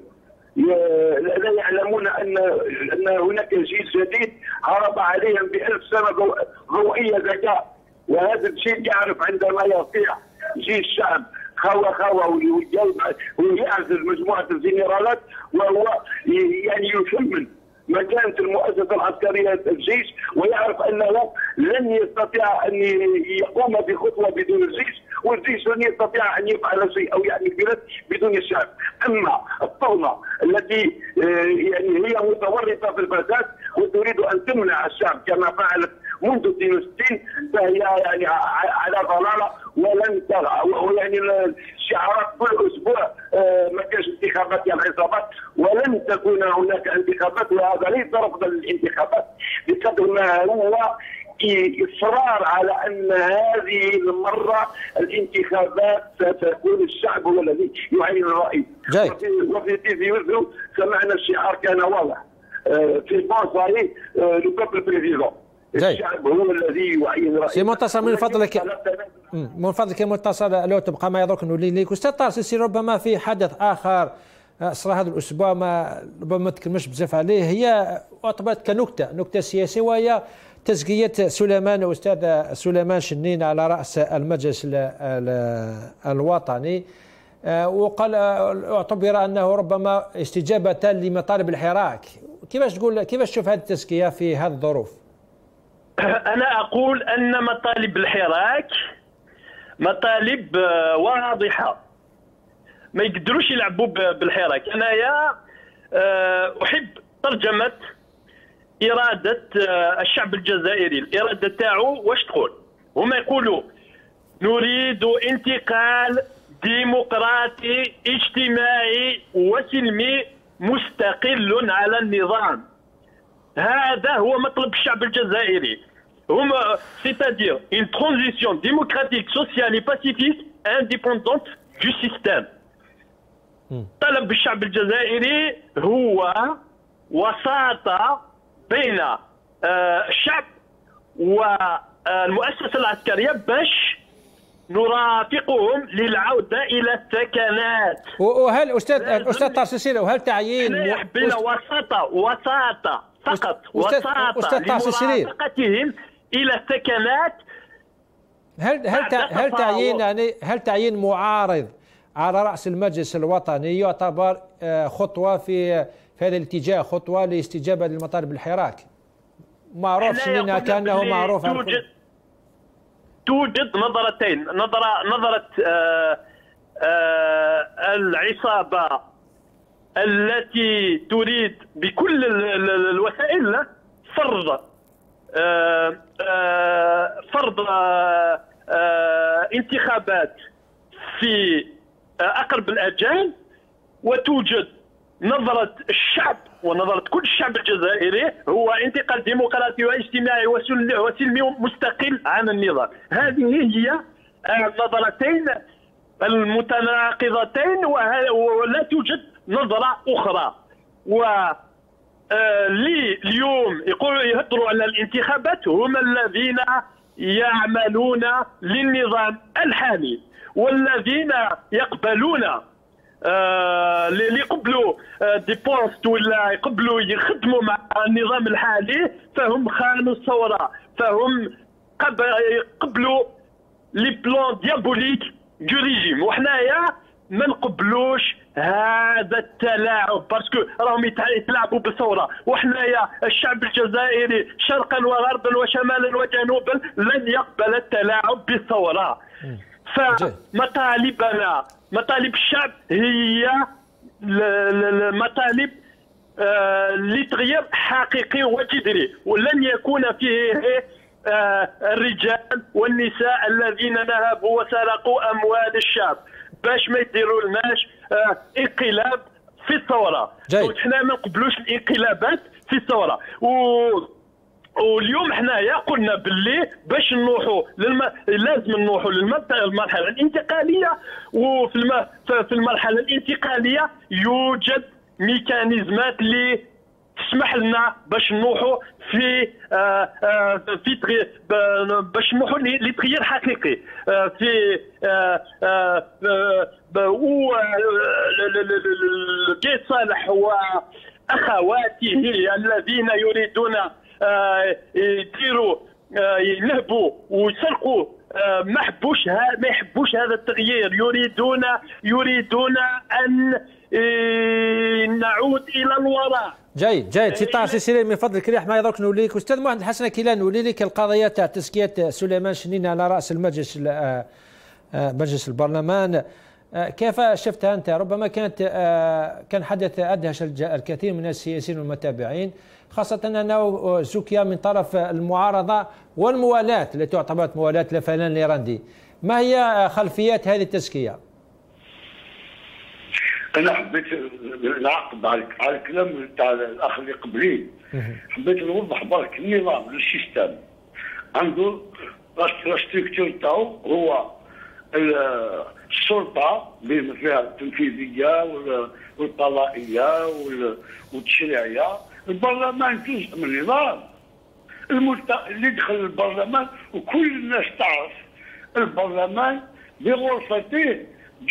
لا يعلمون ان هناك جيل جديد هرب عليهم ب1000 سنه ضوئيه ذكاء. وهذا الشيء يعرف عندما يطيع جيش الشعب خاوة ويعزل مجموعة الجنرالات، وهو يعني يثمن مكانة المؤسسة العسكرية الجيش، ويعرف أنه لن يستطيع أن يقوم بخطوة بدون الجيش، والجيش لن يستطيع أن يفعل شيء أو يعني البلاد بدون الشعب. أما الطغمة التي يعني هي متورطة في الفساد وتريد أن تمنع الشعب كما فعلت منذ 62 فهي يعني على ضلاله ولن ترى. ويعني الشعارات كل اسبوع ما كانش انتخابات يا العصابات، ولن تكون هناك انتخابات، وهذا ليس رفضا للانتخابات بقدر ما هو اصرار على ان هذه المره الانتخابات ستكون الشعب هو الذي يعين الرئيس. وفي تيفيوزو سمعنا الشعار كان واضح في بونساري لو بوبل بريزيدون. الشعب هو الذي يعين الرئيس. سي منتصر من فضلك يا منتصر لو تبقى ما يضرك نولي ليك. استاذ طارسي ربما في حدث اخر صار هذا الاسبوع ما ربما ما تكلمش بزاف عليه، هي اعتبرت كنكته سياسيه، وهي تزكيه سليمان استاذ سليمان شنين على راس المجلس الوطني، وقال اعتبر انه ربما استجابه لمطالب الحراك. كيفاش تشوف هذه التزكيه في هذه الظروف؟ أنا أقول أن مطالب الحراك مطالب واضحة، ما يقدروش يلعبوا بالحراك. أنا أحب ترجمة إرادة الشعب الجزائري. الإرادة تاعو واش تقول؟ هما يقولوا نريد انتقال ديمقراطي اجتماعي وسلمي مستقل على النظام. هذا هو مطلب الشعب الجزائري. هما c'est-à-dire une transition démocratique, sociale et pacifiste indépendante du système. طلب الشعب الجزائري هو وساطة بين الشعب والمؤسسة العسكرية باش نرافقهم للعودة إلى السكنات. وهل أستاذ طارسي وهل تعيين وساطة فقط وساطة لمرافقتهم إلى السكنات؟ هل تعيين معارض على رأس المجلس الوطني يعتبر خطوة في هذا الاتجاه، خطوة لاستجابة لمطالب الحراك؟ معروف شنينها كأنه معروف. توجد نظرتين، نظرة العصابة التي تريد بكل الوسائل فرض انتخابات في أقرب الأجال، وتوجد نظرة الشعب ونظرة كل الشعب الجزائري هو انتقال ديمقراطي واجتماعي وسلمي مستقل عن النظام. هذه هي النظرتين المتناقضتين ولا توجد نظرة أخرى. اليوم يهضروا على الانتخابات هم الذين يعملون للنظام الحالي، والذين يقبلون اللي يقبلوا دي بوست ولا يقبلوا يخدموا مع النظام الحالي فهم خانوا الثورة، فهم قبلوا لي بلان ديابوليك دو ريجيم. وحنايا ما نقبلوش هذا التلاعب باسكو راهم يتلاعبوا بالثوره، وحنايا الشعب الجزائري شرقا وغربا وشمالا وجنوبا لن يقبل التلاعب بالثوره. فمطالبنا مطالب الشعب هي مطالب لتغيير حقيقي وجذري، ولن يكون فيه الرجال والنساء الذين نهبوا وسرقوا اموال الشعب باش ما يديروا لناش انقلاب في الثوره. وحنا ما نقبلوش الانقلابات في الثوره. واليوم حنايا قلنا باللي باش نروحوا لازم نروحوا للمرحله الانتقاليه، وفي المرحله الانتقاليه يوجد ميكانيزمات اللي تسمح لنا باش نروحوا باش نروحوا لتغيير حقيقي في قيس صالح واخواته الذين يريدون يديروا ينهبوا ويسرقوا ما يحبوش هذا التغيير، يريدون ان نعود الى الوراء. جيد سي طه سي من فضلك ريح معايا درك نولي لك استاذ محمد الحسن كيلان، نولي لك القضيه تاع تزكيه سليمان شنين على راس مجلس البرلمان. كيف شفتها انت؟ ربما كان حدث ادهش الكثير من السياسيين والمتابعين، خاصه انه زكي من طرف المعارضه والموالاه التي تعتبر موالاه لفلان ليراندي. ما هي خلفيات هذه التزكيه؟ انا حبيت نعقب على الكلام تاع الاخ اللي قبلي. حبيت نوضح برك النظام السيستم عنده لا ستركتور تاعو هو السلطه بما فيها التنفيذيه والقضائيه والتشريعيه. البرلمان جزء من النظام اللي دخل البرلمان، وكل الناس تعرف البرلمان بغرفتين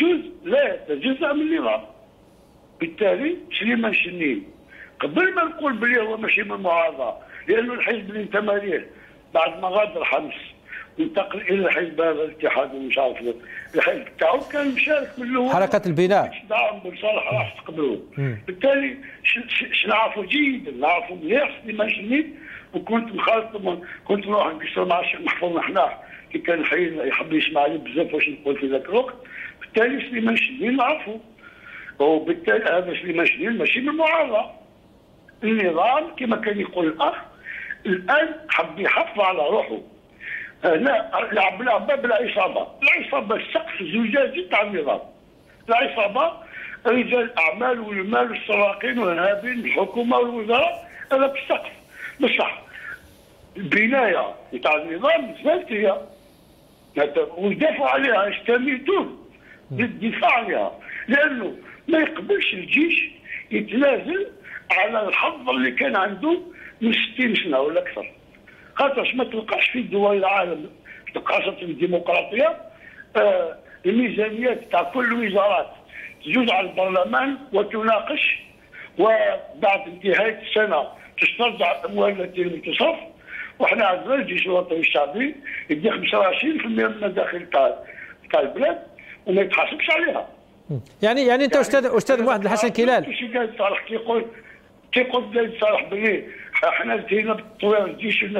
جزء من النظام. بالتالي سليمان شنين قبل ما نقول بلي هو ماشي من المعارضه، لانه الحزب اللي انتمى ليه بعد ما غادر حمص وانتقل الى حزب هذا الاتحاد ومش عارف الحزب تاعو كان مشارك من الاول حركه البناء دعم بن صالح راح تقبلوه. بالتالي نعرفوا جيدا، نعرفوا مليح سليمان شنين، وكنت مخالط كنت نروح نقصر مع الشيخ محفوظ نحناح كي كان يحب يسمع لي بزاف واش نقول في ذاك الوقت. بالتالي سليمان شنين نعرفوا، وبالتالي هذا سليمان شنين ماشي من المعارضه. النظام كما كان يقول الاخ الان حب يحافظ على روحه. لا لعب باب العصابه السقف الزجاجي تاع النظام. العصابه رجال الاعمال والمال والسراقين والارهابيين الحكومه والوزراء هذا بالسقف بصح. البنايه تاع النظام زالت هي ويدافعوا عليها يستميتون للدفاع عليها، لانه ما يقبلش الجيش يتنازل على الحظ اللي كان عنده من 60 سنه ولا اكثر. خاطرش ما تلقاش في دول العالم خاصه الديمقراطيه الميزانيات تاع كل الوزارات تجوز على البرلمان وتناقش، وبعد انتهاء السنه تسترجع الاموال التي لم تصرف. وحنا عندنا الجيش الوطني الشعبي يدي 25% من المداخل تاع البلاد وما يتحاسبش عليها. يعني انت استاذ محمد الحسن كيلان صالح كيقول زايد صالح بلي احنا انتهينا بالتطوير الجيش الناس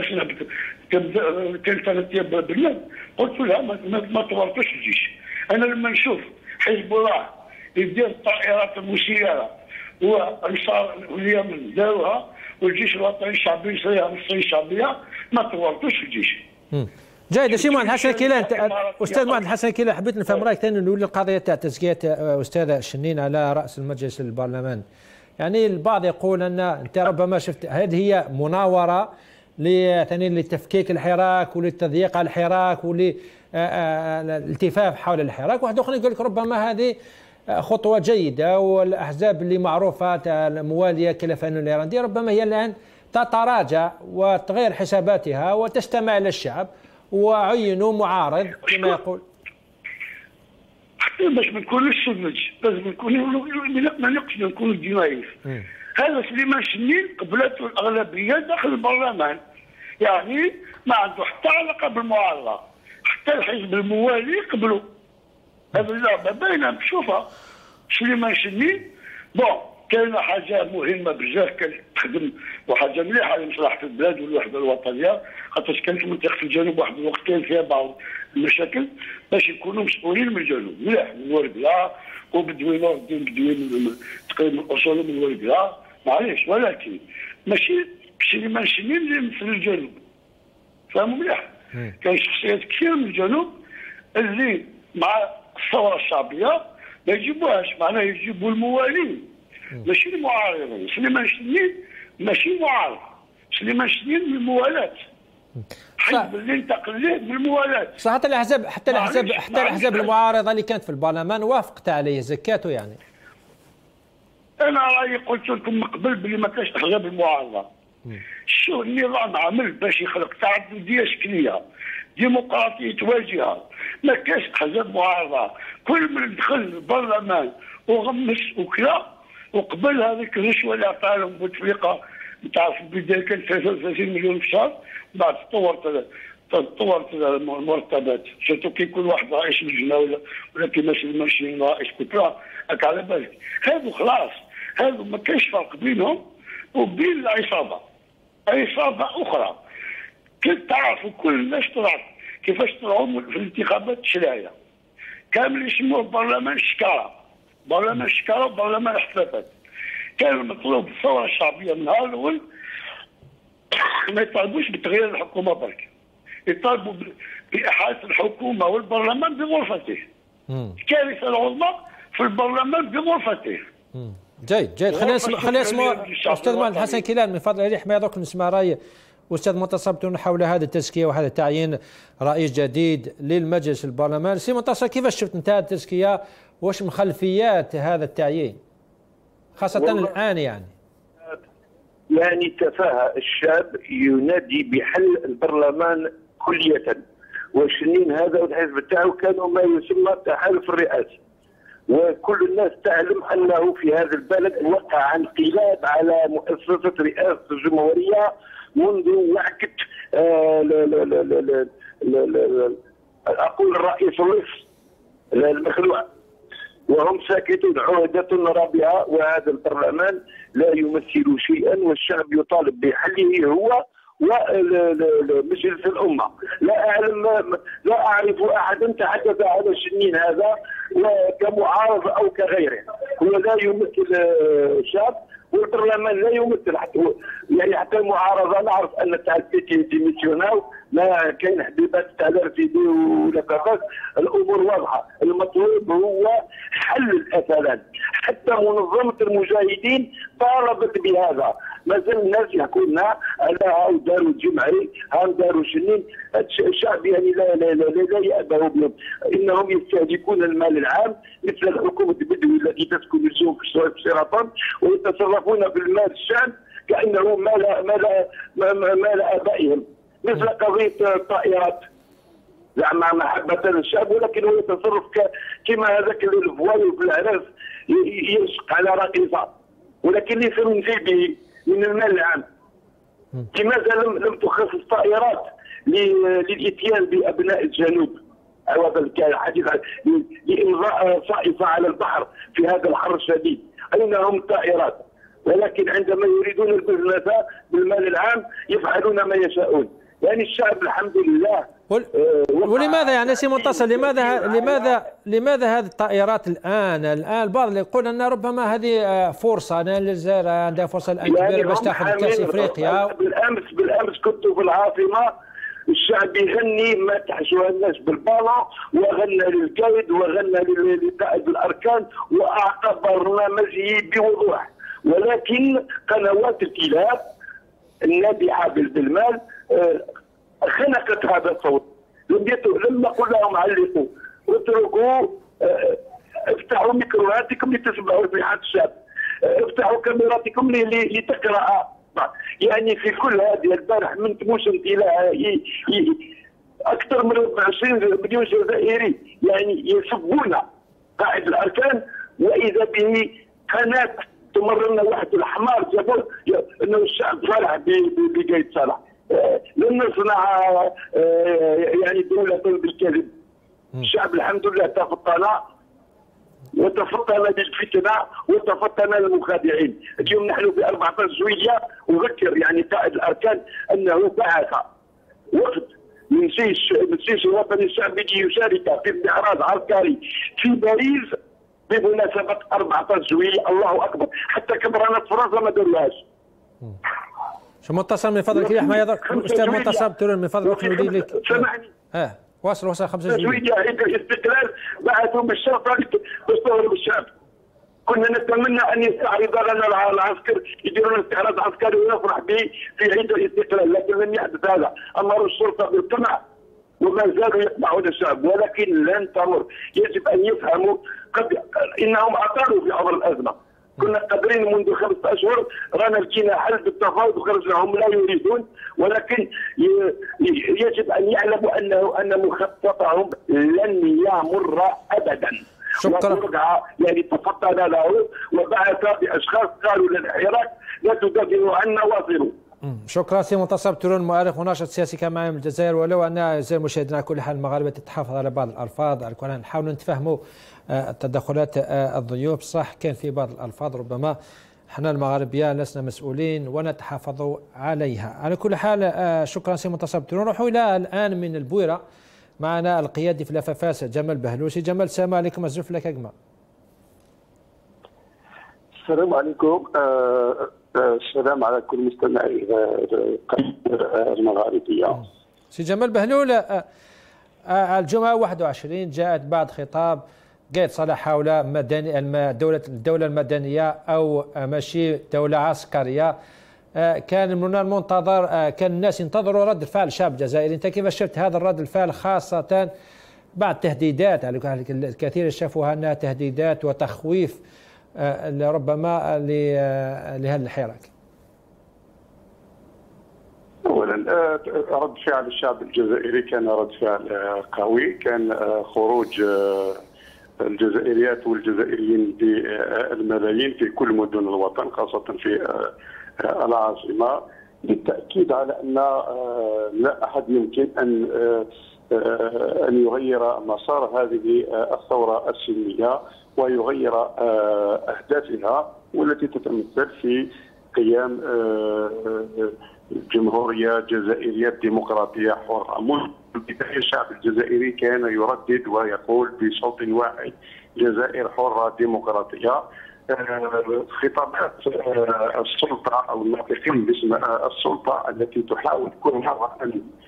كان 3 ايام بالليل. قلت لها ما طورتوش الجيش. انا لما نشوف حزب الله يدير الطائرات المسيره وانصار اليمن داروها والجيش الوطني الشعبي يصيرها مصريه شعبيه، ما طورتوش الجيش. جيد سي محمد الحسن كيلان. استاذ محمد الحسن كيلان، حبيت نفهم رايك ثاني نولي القضيه تاع تزكيه استاذ شنين على راس المجلس البرلمان. يعني البعض يقول ان انت ربما شفت هذه هي مناوره ثاني لتفكيك الحراك وللتضييق على الحراك وللالتفاف حول الحراك. واحد اخر يقول لك ربما هذه خطوه جيده، والاحزاب اللي معروفه المواليه كلفان الليراندي ربما هي الان تتراجع وتغير حساباتها وتستمع للشعب وعينوا معارض كما يقول. حتى باش ما نكونوش سذج لازم ما نقصد نكونوا دينايف. هذا سليمان شنين قبلته الاغلبيه داخل البرلمان، يعني ما عنده حتى علاقه بالمعارضه، حتى الحزب الموالي قبلوا. هذه اللعبه باينه بشوفها. سليمان شنين بون كاينه حاجه مهمه بزاف كانت تخدم وحاجه مليحه لمصلحه البلاد والوحده الوطنيه، خاطر كانت منطقه الجنوب واحد الوقت كان فيها بعض المشاكل باش يكونوا مسؤولين من الجنوب مليح من ورقله وبدوينه ودين بدوين تقريبا اصولهم من ورقله معليش، ولكن ماشي سليمان شنين اللي يمثل الجنوب فهموا مليح. كاين شخصيات كثير من الجنوب اللي مع الثوره الشعبيه ما يجيبوهاش، معناه يجيبوا الموالين ماشي المعارضين. سليمان شنين ماشي معارض، سليمان شنين من الموالاه، حزب اللي انتقل ليه من الموالاه. صح، حتى الاحزاب المعارضه اللي كانت في البرلمان وافقت عليه زكاته يعني. انا رايي قلت لكم من قبل بلي ما كانش احزاب المعارضه. شو النظام عمل باش يخلق تعدديه شكليه ديمقراطيه واجهه، ما كانش احزاب معارضه، كل من دخل البرلمان وغمس وكلا وقبل هذيك الرشوه اللي عطاها لهم بوتفليقه نتاع في البدايه كانت 33 مليون في الشهر، بعد تطورت المرتبات، سيرتو كي يكون واحد رئيس لجنه ولا كيما سليمان شنين رئيس كتله راك على بالك، هذو خلاص هذو ما كاينش فرق بينهم وبين العصابه، عصابه اخرى. كنت تعرفوا كل الناس طلعت كيفاش طلعوا في الانتخابات الشرعيه، كامل يسموه برلمان شكاره، برلمان شكاره وبرلمان احتفالات. كان المطلوب الثوره الشعبيه من نهار الاول ما يطالبوش بتغيير الحكومه برك، يطالبوا باحاله الحكومه والبرلمان بغرفته. الكارثه العظمى في البرلمان بغرفته. جيد خلينا نسمع استاذ مهند حسن كيلان من فضل عليه حمايه دوك نسمع راي استاذ منتصر حول هذه التزكيه وهذا تعيين رئيس جديد للمجلس البرلماني. سي منتصر، كيفاش شفت انت هذه التزكيه؟ واش من خلفيات هذا التعيين خاصه الان يعني تفاهه الشاب ينادي بحل البرلمان كليه، وشنين هذا والحزب تاعو كانوا ما يسمى التحالف الرئاسي، وكل الناس تعلم انه في هذا البلد وقع انقلاب على مؤسسه رئاسه الجمهوريه منذ وعكه اقول الرئيس اللص المخلوع، وهم ساكتون عهدة رابعة، وهذا البرلمان لا يمثل شيئا والشعب يطالب بحله هو ومجلس الأمة. لا أعرف أحدا تحدث على شنين هذا كمعارض أو كغيره، هو لا يمثل الشعب والبرلمان لا يمثل حتى المعارضه. نعرف ان تاع البيتي ديميسيوناو ما كاين حبيبات تاع الارفيدي ولا كذا، الامور واضحه. المطلوب هو حل الافلات، حتى منظمه المجاهدين طالبت بهذا، مازال الناس يحكوا لنا على هاو داروا الجمعي هاو داروا شنين. الشعب يعني لا يأبه بهم، انهم يستهلكون المال العام مثل الحكومه البدوي التي تسكن اليوم في سرطان ويتصرفون بالمال الشعب كانه مال ابائهم، مثل قضيه الطائرات زعما محبه للشعب، ولكن هو يتصرف كما هذاك الفواي في الاعراس يشق على رقيصه، ولكن ليس من جيبه من المال العام. لماذا لم تخصص طائرات للاتيان بابناء الجنوب عوض الحديث لامضاء صائفه على البحر في هذا الحر الشديد؟ اين هم الطائرات؟ ولكن عندما يريدون البزنس بالمال العام يفعلون ما يشاءون. يعني الشعب الحمد لله. ولماذا يعني سي منتصر لماذا هذه الطائرات الان البعض يقول ان ربما هذه فرصه ان الجزائر عندها فرصه الان كبيره باش تاخذ كاس افريقيا. بالامس كنت في العاصمه، الشعب يغني ما تحشوها الناس بالبالون، وغنى للقائد وغنى لقائد الاركان واعطى برنامجه بوضوح، ولكن قنوات الكلاب النابعه بالمال خنقت هذا الصوت. لم نقل لهم علقوا، اتركوا، افتحوا ميكروهاتكم لتسمعوا صيحة الشعب، افتحوا كاميراتكم لتقرأ. يعني في كل هذه البارح من تموشن الى اكثر من 20 مليون جزائري يعني يسبون قائد الاركان، واذا به قناه تمر لنا واحد الحمار جابوا انه الشعب فرح بقايد صالح. لن نصنع يعني دولة بالكذب. الشعب الحمد لله تفطن، وتفطن للفتنه وتفطن للمخادعين. اليوم نحن في 14 جويليه، اذكر يعني قائد الاركان انه بعث وفد من الجيش الوطني الشعبي ليشارك في استعراض عسكري في باريس بمناسبه 14 جويليه. الله اكبر، حتى كاميرانات فرنسا ما داروهاش. شو متصل من فضلك يا حماية استاذ متصل ترون من فضلك نريد لك. سامحني. واصل 5 جويلية. عيد الاستقلال بعثوا بالشرطه باش تهرب الشعب. كنا نتمنى ان يستعرض لنا العسكر، يديروا لنا استعراض عسكري ونفرح به في عيد الاستقلال، لكن لم يحدث هذا. امروا الشرطه بالقمع وما زالوا يقمعون الشعب، ولكن لن تمر. يجب ان يفهموا انهم اطالوا في عمر الازمه. كنا قادرين منذ 5 اشهر رانا لقينا حل بالتفاوض وخرجناهم لا يريدون، ولكن يجب ان يعلموا ان مخططهم لن يمر ابدا. شكرا. يعني تفطن له وبعث باشخاص قالوا للعراق لا تدافعوا عنا واصلوا. شكرا سي منتصب ترون، مؤرخ وناشط سياسي كان معي من الجزائر. ولو ان اعزائي المشاهدين على كل حال المغاربه تتحافظ على بعض الالفاظ، على كل حال نحاول نتفهموا تدخلات الضيوف. صح كان في بعض الالفاظ ربما احنا المغاربيه لسنا مسؤولين ونتحافظ عليها. على كل حال شكرا سي منتصب ترون. نروحوا الى الان من البويره، معنا القيادي في الافافاس جمال بهلوسي. جمال السلام عليكم، الزلف لك اجمع. السلام عليكم. السلام على كل مستمعي المغاربيه. سي جمال بهلول، الجمعه 21 جاءت بعد خطاب قائد صالح حول الدوله المدنيه او ماشي دوله عسكريه. كان من المنتظر، كان الناس ينتظروا رد فعل الشعب الجزائري. انت كيف شفت هذا الرد الفعل، خاصه بعد تهديدات الكثير شافوها انها تهديدات وتخويف ربما لهذا الحراك؟ اولا رد فعل الشعب الجزائري كان رد فعل قوي، كان خروج الجزائريات والجزائريين بالملايين في كل مدن الوطن، خاصه في العاصمه، للتاكيد على ان لا احد يمكن ان يغير مسار هذه الثوره السلميه ويغير اهدافها، والتي تتمثل في قيام جمهوريه جزائريه ديمقراطيه حره. منذ البدايه الشعب الجزائري كان يردد ويقول بصوت واحد: جزائر حره ديمقراطيه. خطابات السلطه او الناطقين باسم السلطه التي تحاول كل مره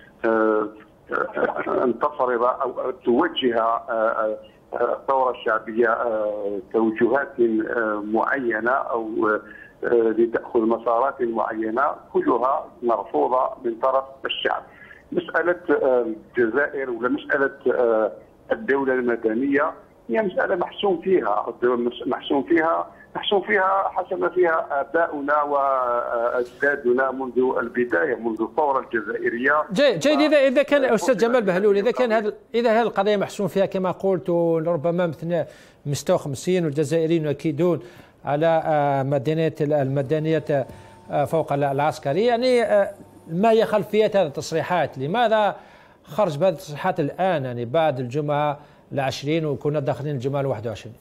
ان تفرض او توجه الثوره الشعبيه توجهات معينه او لتاخذ مسارات معينه، كلها مرفوضه من طرف الشعب. مساله الجزائر ولا مساله الدوله المدنيه هي مساله محسوم فيها، محسوم فيها حسب فيها اباؤنا واجدادنا منذ البدايه، منذ الثوره الجزائريه. جيد. اذا كان استاذ جمال بهلول، اذا هذه القضيه محسوم فيها كما قلت، ربما مثل مستوخمسين والجزائريين يؤكدون على المدنيه فوق العسكري، يعني ما هي خلفيه هذه التصريحات؟ لماذا خرج بهذه التصريحات الان، يعني بعد الجمعه 20 وكنا داخلين الجمعه 21؟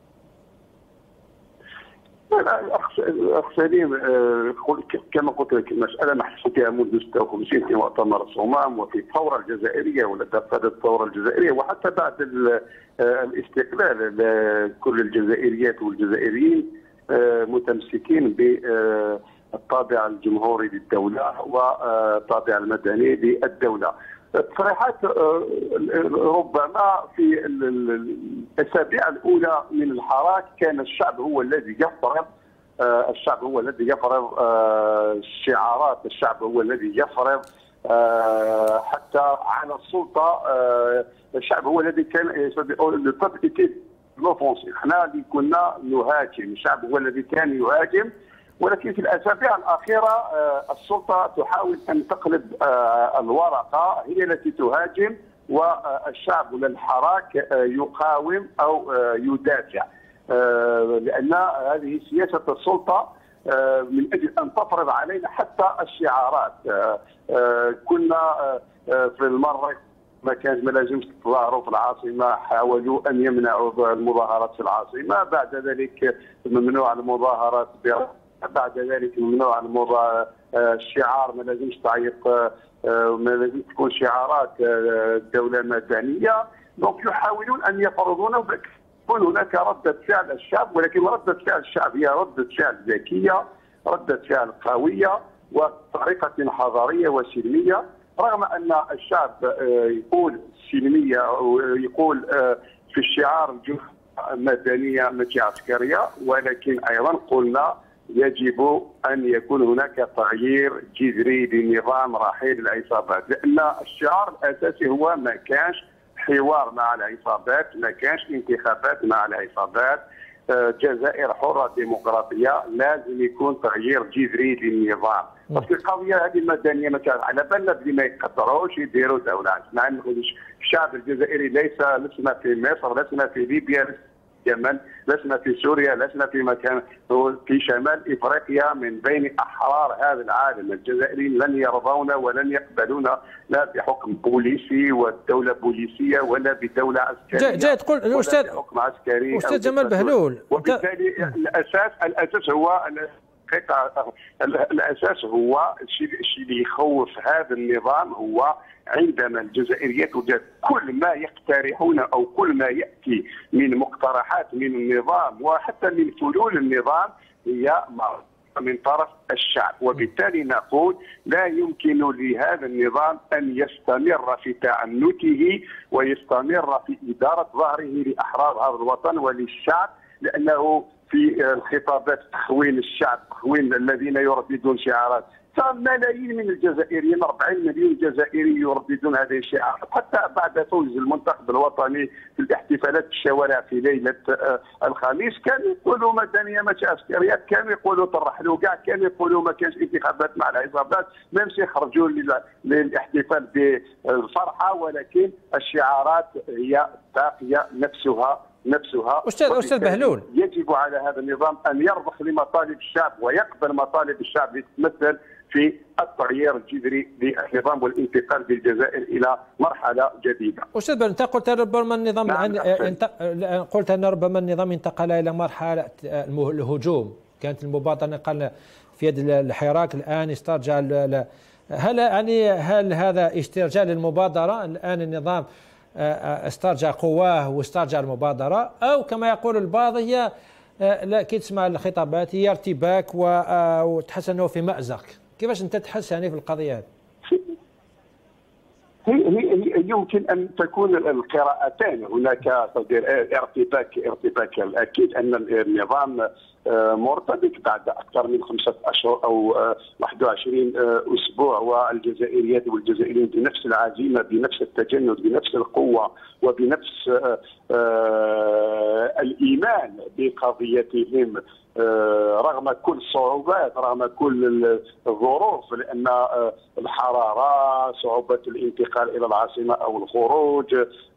الاخ سليم، كما قلت لك المساله محسوم فيها منذ 56 في مؤتمر الصمام وفي الثوره الجزائريه ولتفادت الثوره الجزائريه، وحتى بعد الاستقلال كل الجزائريات والجزائريين متمسكين بالطابع الجمهوري للدوله والطابع المدني للدوله. التصريحات ربما في الاسابيع الاولى من الحراك كان الشعب هو الذي يفرض، الشعارات، الشعب هو الذي يفرض حتى على السلطه. الشعب هو الذي كان لوفونسيف، احنا اللي كنا نهاجم، الشعب هو الذي كان يهاجم. ولكن في الاسابيع الاخيره السلطه تحاول ان تقلب الورقه، هي التي تهاجم والشعب ولا الحراك يقاوم او يدافع، لان هذه سياسه السلطه من اجل ان تفرض علينا حتى الشعارات. كنا في المره ما لازمش تظاهروا في العاصمه، حاولوا ان يمنعوا المظاهرات في العاصمه، بعد ذلك ممنوع المظاهرات، بعد ذلك ممنوع الشعار ما لازمش تعيق، ما لازم تكون شعارات دوله مدنيه. دونك يحاولون ان يفرضون يكون هناك ردة فعل الشعب، ولكن ردة فعل الشعب هي ردة فعل ذكيه، ردة فعل قويه وطريقه حضاريه وسلميه، رغم ان الشعب يقول سلميه ويقول في الشعار الجهود مدنيه ماشي عسكريه، ولكن ايضا قلنا يجب ان يكون هناك تغيير جذري لنظام رحيل العصابات، لان الشعار الاساسي هو ما كانش حوار مع العصابات، ما كانش انتخابات مع العصابات، جزائر حره ديمقراطيه، لازم يكون تغيير جذري للنظام. بس القضيه هذه المدنيه مثلا على بالنا بلي ما يقدروش يديروا دوله، مع ان الشعب الجزائري لسنا في مصر، لسنا في ليبيا، اليمن، لسنا في سوريا، لسنا في مكان في شمال افريقيا من بين احرار هذا العالم. الجزائريين لن يرضون ولن يقبلون لا بحكم بوليسي والدوله بوليسيه ولا بدوله عسكريه. جاي تقول الاستاذ حكم عسكري استاذ جمال بهلول، وبالتالي الاساس هو الاساس هو الشيء اللي يخوف هذا النظام هو عندما الجزائريين توجد كل ما يقترحون او كل ما ياتي من مقترحات من النظام وحتى من فلول النظام هي من طرف الشعب، وبالتالي نقول لا يمكن لهذا النظام ان يستمر في تعنته ويستمر في اداره ظهره لاحرار هذا الوطن وللشعب، لانه في الخطابات تخوين الشعب، تخوين الذين يرددون شعارات. فملايين من الجزائريين، 40 مليون جزائري يرددون هذه الشعارات، حتى بعد فوز المنتخب الوطني في الاحتفالات في الشوارع في ليله الخميس كانوا يقولوا مدنيه ماشي عسكريات، كانوا يقولوا ترحلوا كاع، كانوا يقولوا ما كانش انتخابات مع العصابات، ما مش يخرجوا للاحتفال بالفرحه، ولكن الشعارات هي باقيه نفسها. استاذ بهلول، يجب على هذا النظام ان يرضخ لمطالب الشعب ويقبل مطالب الشعب لتتمثل في التغيير الجذري للنظام والانتقال بالجزائر الى مرحله جديده. استاذ بهلول، انت قلت ربما النظام قلت ان ربما النظام انتقل الى مرحله الهجوم، كانت المبادره قال في يد الحراك، الان استرجع هل هذا استرجاع للمبادره؟ الان النظام استرجع قواه واسترجع المبادرة، أو كما يقول البعض هي لا كي تسمع الخطابات هي ارتباك وتحس أنه في مأزق؟ كيفاش أنت تحس يعني في القضية هي يمكن ان تكون القراءتان، هناك ارتباك الاكيد ان النظام مرتبك بعد اكثر من 5 اشهر او 21 اسبوع، والجزائريات والجزائريين بنفس العزيمه، بنفس التجند، بنفس القوه، وبنفس الايمان بقضيتهم رغم كل الصعوبات، رغم كل الظروف، لان الحراره، صعوبه الانتقال الى العاصمه او الخروج،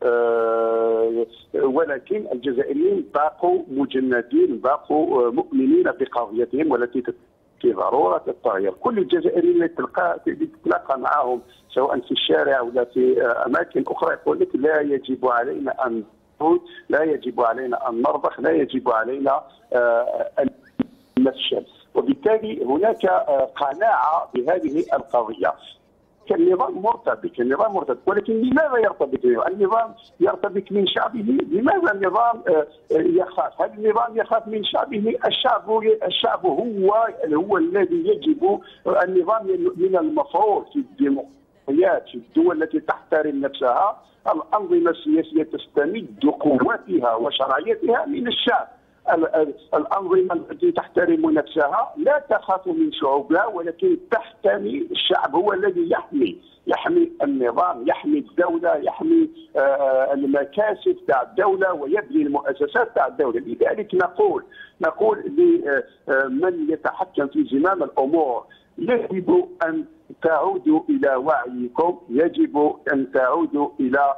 ولكن الجزائريين باقوا مجندين، باقوا مؤمنين بقضيتهم والتي في ضروره التغيير. كل الجزائريين اللي تتلاقى معهم سواء في الشارع ولا في اماكن اخرى يقول لك لا يجب علينا ان لا يجب علينا ان نرضخ، لا يجب علينا ان نفشل، وبالتالي هناك قناعه بهذه القضيه. النظام مرتبك، ولكن لماذا يرتبك؟ النظام يرتبك من شعبه. لماذا النظام يخاف؟ هل النظام يخاف من شعبه؟ الشعب هو الذي يجب. النظام من المفروض في الديمقراطيات، في الدول التي تحترم نفسها، الأنظمة السياسية تستمد قوتها وشرعيتها من الشعب. الأنظمة التي تحترم نفسها لا تخاف من شعوبها، ولكن تحتمي الشعب، هو الذي يحمي النظام، يحمي الدولة، يحمي المكاسب تاع الدولة ويبني المؤسسات تاع الدولة. لذلك نقول لمن يتحكم في زمام الأمور يجب أن تعودوا إلى وعيكم، يجب أن تعودوا إلى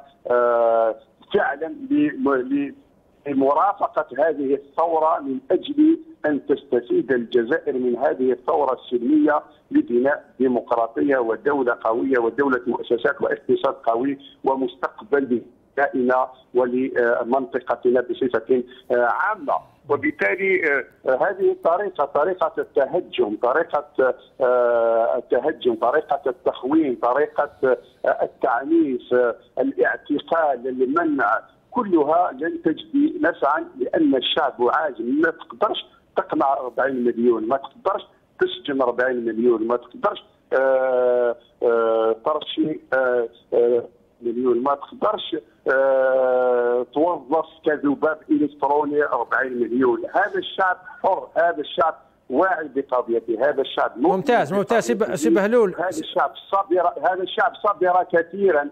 فعلا لمرافقة هذه الثورة من أجل أن تستفيد الجزائر من هذه الثورة السلمية لبناء ديمقراطية ودولة قوية ودولة مؤسسات واقتصاد قوي ومستقبل لنا ولمنطقتنا بصفة عامة. وبالتالي هذه الطريقة، طريقة التهجم، طريقة التخوين، طريقة التعنيف، الاعتقال، المنع، كلها لن تجدي نفعا، لأن الشعب عاجز. ما تقدرش تقنع 40 مليون، ما تقدرش تسجن 40 مليون، ما تقدرش ترشي مليون، ما تقدرش توظف كذباب الكتروني 40 مليون. هذا الشعب حر، هذا الشعب واعي بقضيته، هذا الشعب ممتاز سي بهلول. هذا الشعب صبر كثيرا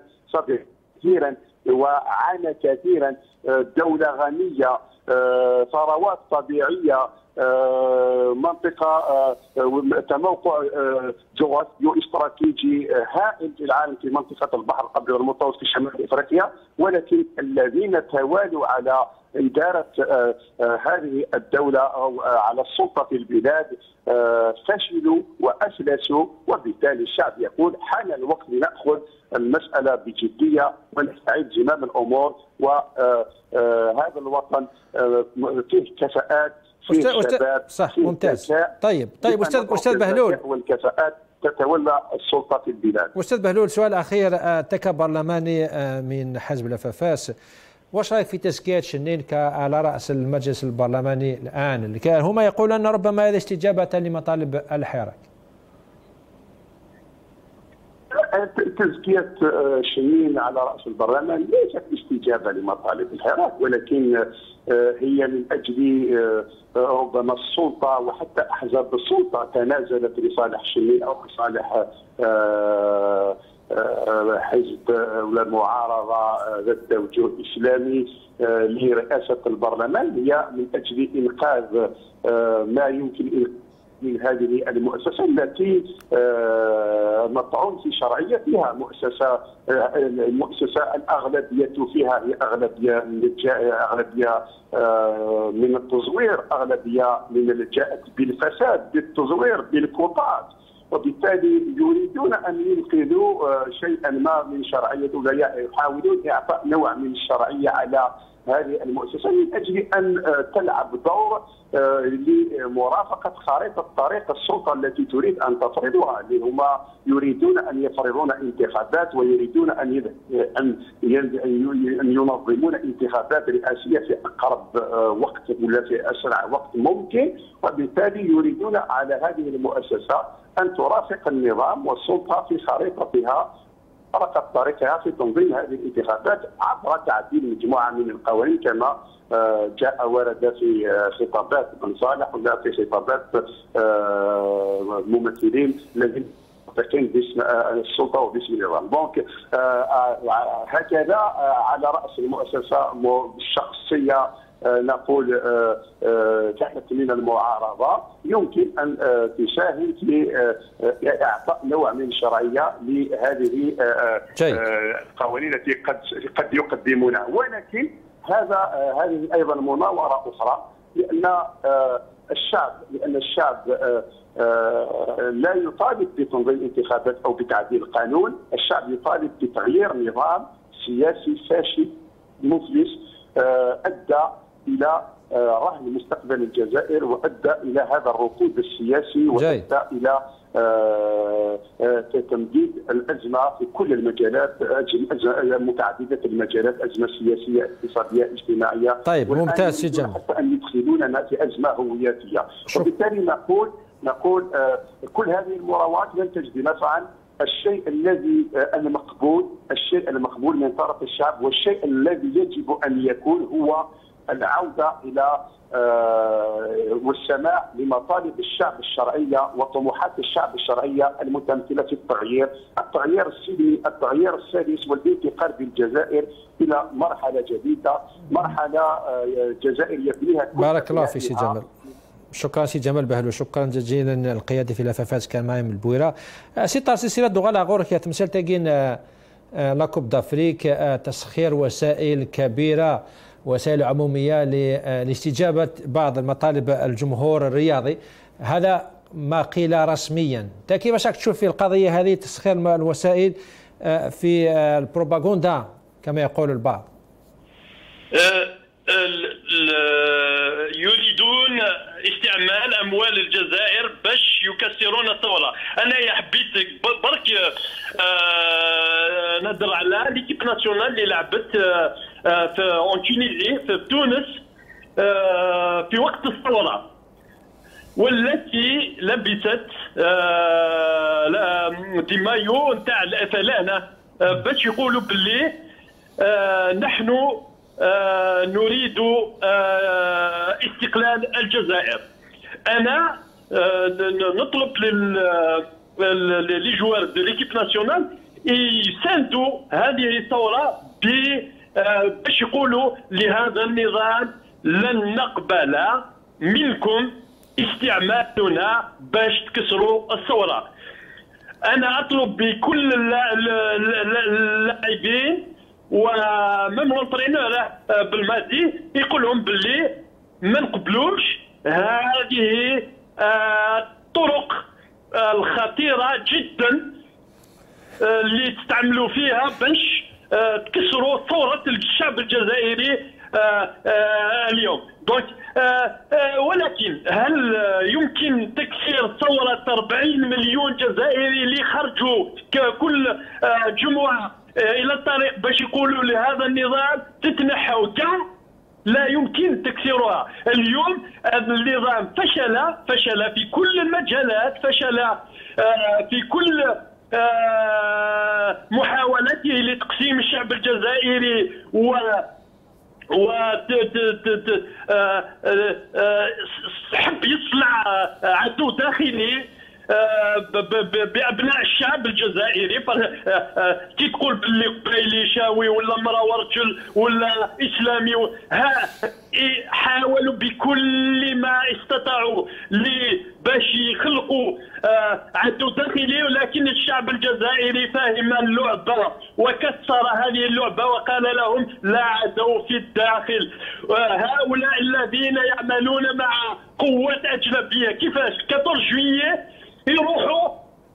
وعانى كثيرا. دولة غنية، ثروات طبيعية، منطقة تموقع جغرافي استراتيجي هائل في العالم في منطقة البحر الأبيض المتوسط في شمال أفريقيا، ولكن الذين توالوا على إدارة هذه الدولة أو على السلطة في البلاد فشلوا وأفلسوا. وبالتالي الشعب يقول حان الوقت لنأخذ المسألة بجدية ونستعيد زمام الأمور، وهذا الوطن فيه كفاءات، فيه شباب، صح، ممتاز. طيب أستاذ بهلول، والكفاءات تتولى السلطة في البلاد. أستاذ بهلول، سؤال أخير، كبرلماني من حزب الففاس، واش رايك في تزكية شنين على رأس المجلس البرلماني الآن؟ هما يقولون أن ربما هذا استجابة لمطالب الحراك. تزكية شنين على رأس البرلمان ليست استجابة لمطالب الحراك، ولكن هي من أجل ربما السلطة وحتى أحزاب السلطة تنازلت لصالح شنين أو لصالح حزب ولا المعارضة ذات توجه إسلامي لرئاسة البرلمان. هي من أجل إنقاذ ما يمكن من هذه المؤسسة التي مطعون في شرعيتها. المؤسسة الأغلبية فيها هي أغلبية من التزوير، أغلبية من اللي جاءت بالفساد، بالتزوير، بالكوطات، وبالتالي يريدون أن ينقذوا شيئا ما من شرعية، يحاولون إعطاء نوع من الشرعية على هذه المؤسسة من أجل أن تلعب دور لمرافقة خارطة طريق السلطة التي تريد أن تفرضها، اللي هما يريدون أن يفرضون انتخابات ويريدون أن ينظمون انتخابات رئاسية في أقرب وقت ولا في أسرع وقت ممكن. وبالتالي يريدون على هذه المؤسسة أن ترافق النظام والسلطة في خارطتها، طرقت طريقها في تنظيم هذه الانتخابات عبر تعديل مجموعة من القوانين كما جاء ورد في خطابات بن صالح ولا في خطابات ممثلين الذين يتقين باسم السلطة وباسم النظام. دونك هكذا على رأس المؤسسة الشخصية نقول كانت من المعارضة يمكن أن تساهم في إعطاء نوع من الشرعية لهذه القوانين التي قد يقدمونها. ولكن هذه أيضا مناورة أخرى، لأن الشعب لا يطالب بتنظيم انتخابات أو بتعديل القانون. الشعب يطالب بتغيير نظام سياسي فاشل مفلس أدى إلى رهن مستقبل الجزائر، وأدى إلى هذا الركود السياسي، وأدى إلى تمديد الأزمة في كل المجالات، متعددة المجالات، أزمة سياسية، اقتصادية، اجتماعية. طيب، ممتاز سي جمال. حتى أن يدخلوننا في أزمة هوياتية. وبالتالي نقول كل هذه المراوغات لن تجد نفعا. الشيء المقبول من طرف الشعب، والشيء الذي يجب أن يكون هو العودة إلى والسماع لمطالب الشعب الشرعية وطموحات الشعب الشرعية المتمثلة في التغيير السلمي، التغيير السلس والانتقال بالجزائر إلى مرحلة جديدة، مرحلة جزائر يبنيها. بارك الله في سي جمال. شكرا سي جمال بهلول، شكرا جزيلا. القيادي في لافافاس كان معي من البويره. سي طار سلسله دوغالا غورك تمثل تاجين لا كوب دافريك، تسخير وسائل كبيره وسائل عمومية لاستجابة بعض المطالب الجمهور الرياضي. هذا ما قيل رسميا. انت كيفاش راك تشوف في القضية هذه، تسخير الوسائل في البروباغندا كما يقول البعض؟ يريدون استعمال اموال الجزائر باش يكسرون الثوره. انا حبيت برك نهضر على ليكيب ناسيونال اللي لعبت في اون تونيزي في تونس في وقت الثوره، والتي لبست دي مايو نتاع الافلانه باش يقولوا باللي نحن نريد استقلال الجزائر. انا نطلب لي جوار دو ليكيب ناسيونال يساندوا هذه الثوره باش يقولوا لهذا النظام لن نقبل منكم استعمالنا باش تكسروا الثوره. انا اطلب بكل اللاعبين ومن لونترينور بالمادي يقول لهم باللي ما نقبلوش هذه الطرق الخطيره جدا اللي تستعملوا فيها باش تكسروا ثوره الشعب الجزائري اليوم. دونك ولكن هل يمكن تكسير ثوره 40 مليون جزائري اللي خرجوا ككل جمعه الى الطريق باش يقولوا لهذا النظام تتنحوا كاع؟ لا يمكن تكسيرها. اليوم النظام فشل في كل المجالات، فشل في كل محاولته لتقسيم الشعب الجزائري حب يصنع عدو داخلي بابناء الشعب الجزائري. كي تقول باللي قبايلي شاوي ولا مرا ورجل ولا اسلامي، حاولوا بكل ما استطاعوا باش يخلقوا عدو داخلي، ولكن الشعب الجزائري فهم اللعبه وكسر هذه اللعبه وقال لهم لا عدو في الداخل. هؤلاء الذين يعملون مع قوات اجنبيه كيفاش 14 جوييه يروحوا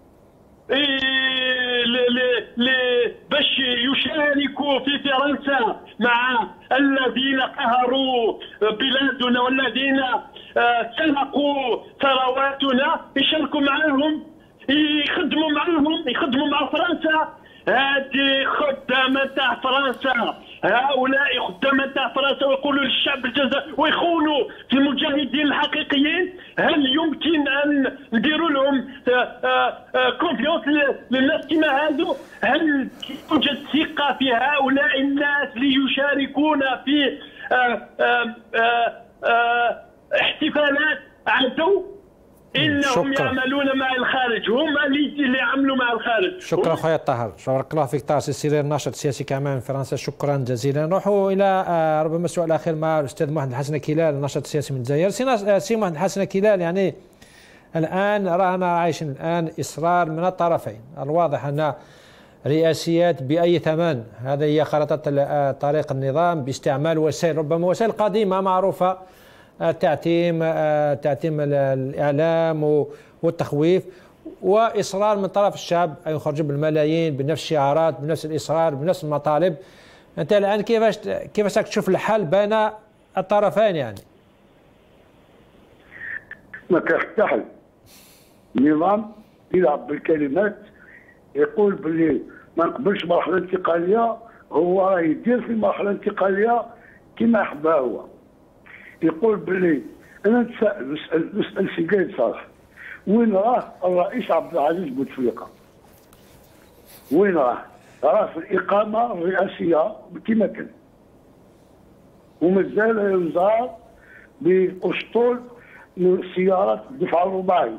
باش يشاركوا في فرنسا مع الذين قهروا بلادنا والذين سرقوا ثرواتنا، يشاركوا معهم، يخدموا مع فرنسا. هذه خدامة تاع فرنسا، هؤلاء خدامة تاع فرنسا، ويقولوا للشعب الجزائري ويخونوا في المجاهدين الحقيقيين. هل يمكن ان نديروا لهم كونفيونس للناس كما هذو؟ هل توجد ثقة في هؤلاء الناس ليشاركون في احتفالات عدو؟ إنهم يعملون مع الخارج، هم اللي يعملوا مع الخارج. شكرا خويا الطاهر، بارك الله فيك. طاهر السيرير ناشط سياسي كمان في فرنسا، شكرا جزيلا. نروحوا إلى ربما السؤال الأخير مع الأستاذ محمد الحسن كلال، ناشط سياسي من الجزائر. سي محمد الحسن كلال، يعني الآن رانا عايشين الآن إصرار من الطرفين. الواضح أن رئاسيات بأي ثمن، هذه هي خريطة طريق النظام باستعمال وسائل ربما وسائل قديمة معروفة، تعتيم الإعلام والتخويف، وإصرار من طرف الشعب أن يخرجوا بالملايين بنفس الشعارات بنفس الإصرار بنفس المطالب. أنت الآن كيفاش تشوف الحل بين الطرفين؟ يعني ما كاين حتى حل. النظام يلعب بالكلمات، يقول باللي ما نقبلش مرحلة انتقالية، هو راه يدير في مرحلة انتقالية كما يحبها هو. يقول باللي انا نسال سي قايد صالح وين راه الرئيس عبد العزيز بوتفليقه؟ وين راه؟ راه في الاقامه الرئاسيه كما كان، ومازال يزار باسطول من سيارات الدفاع الرباعي.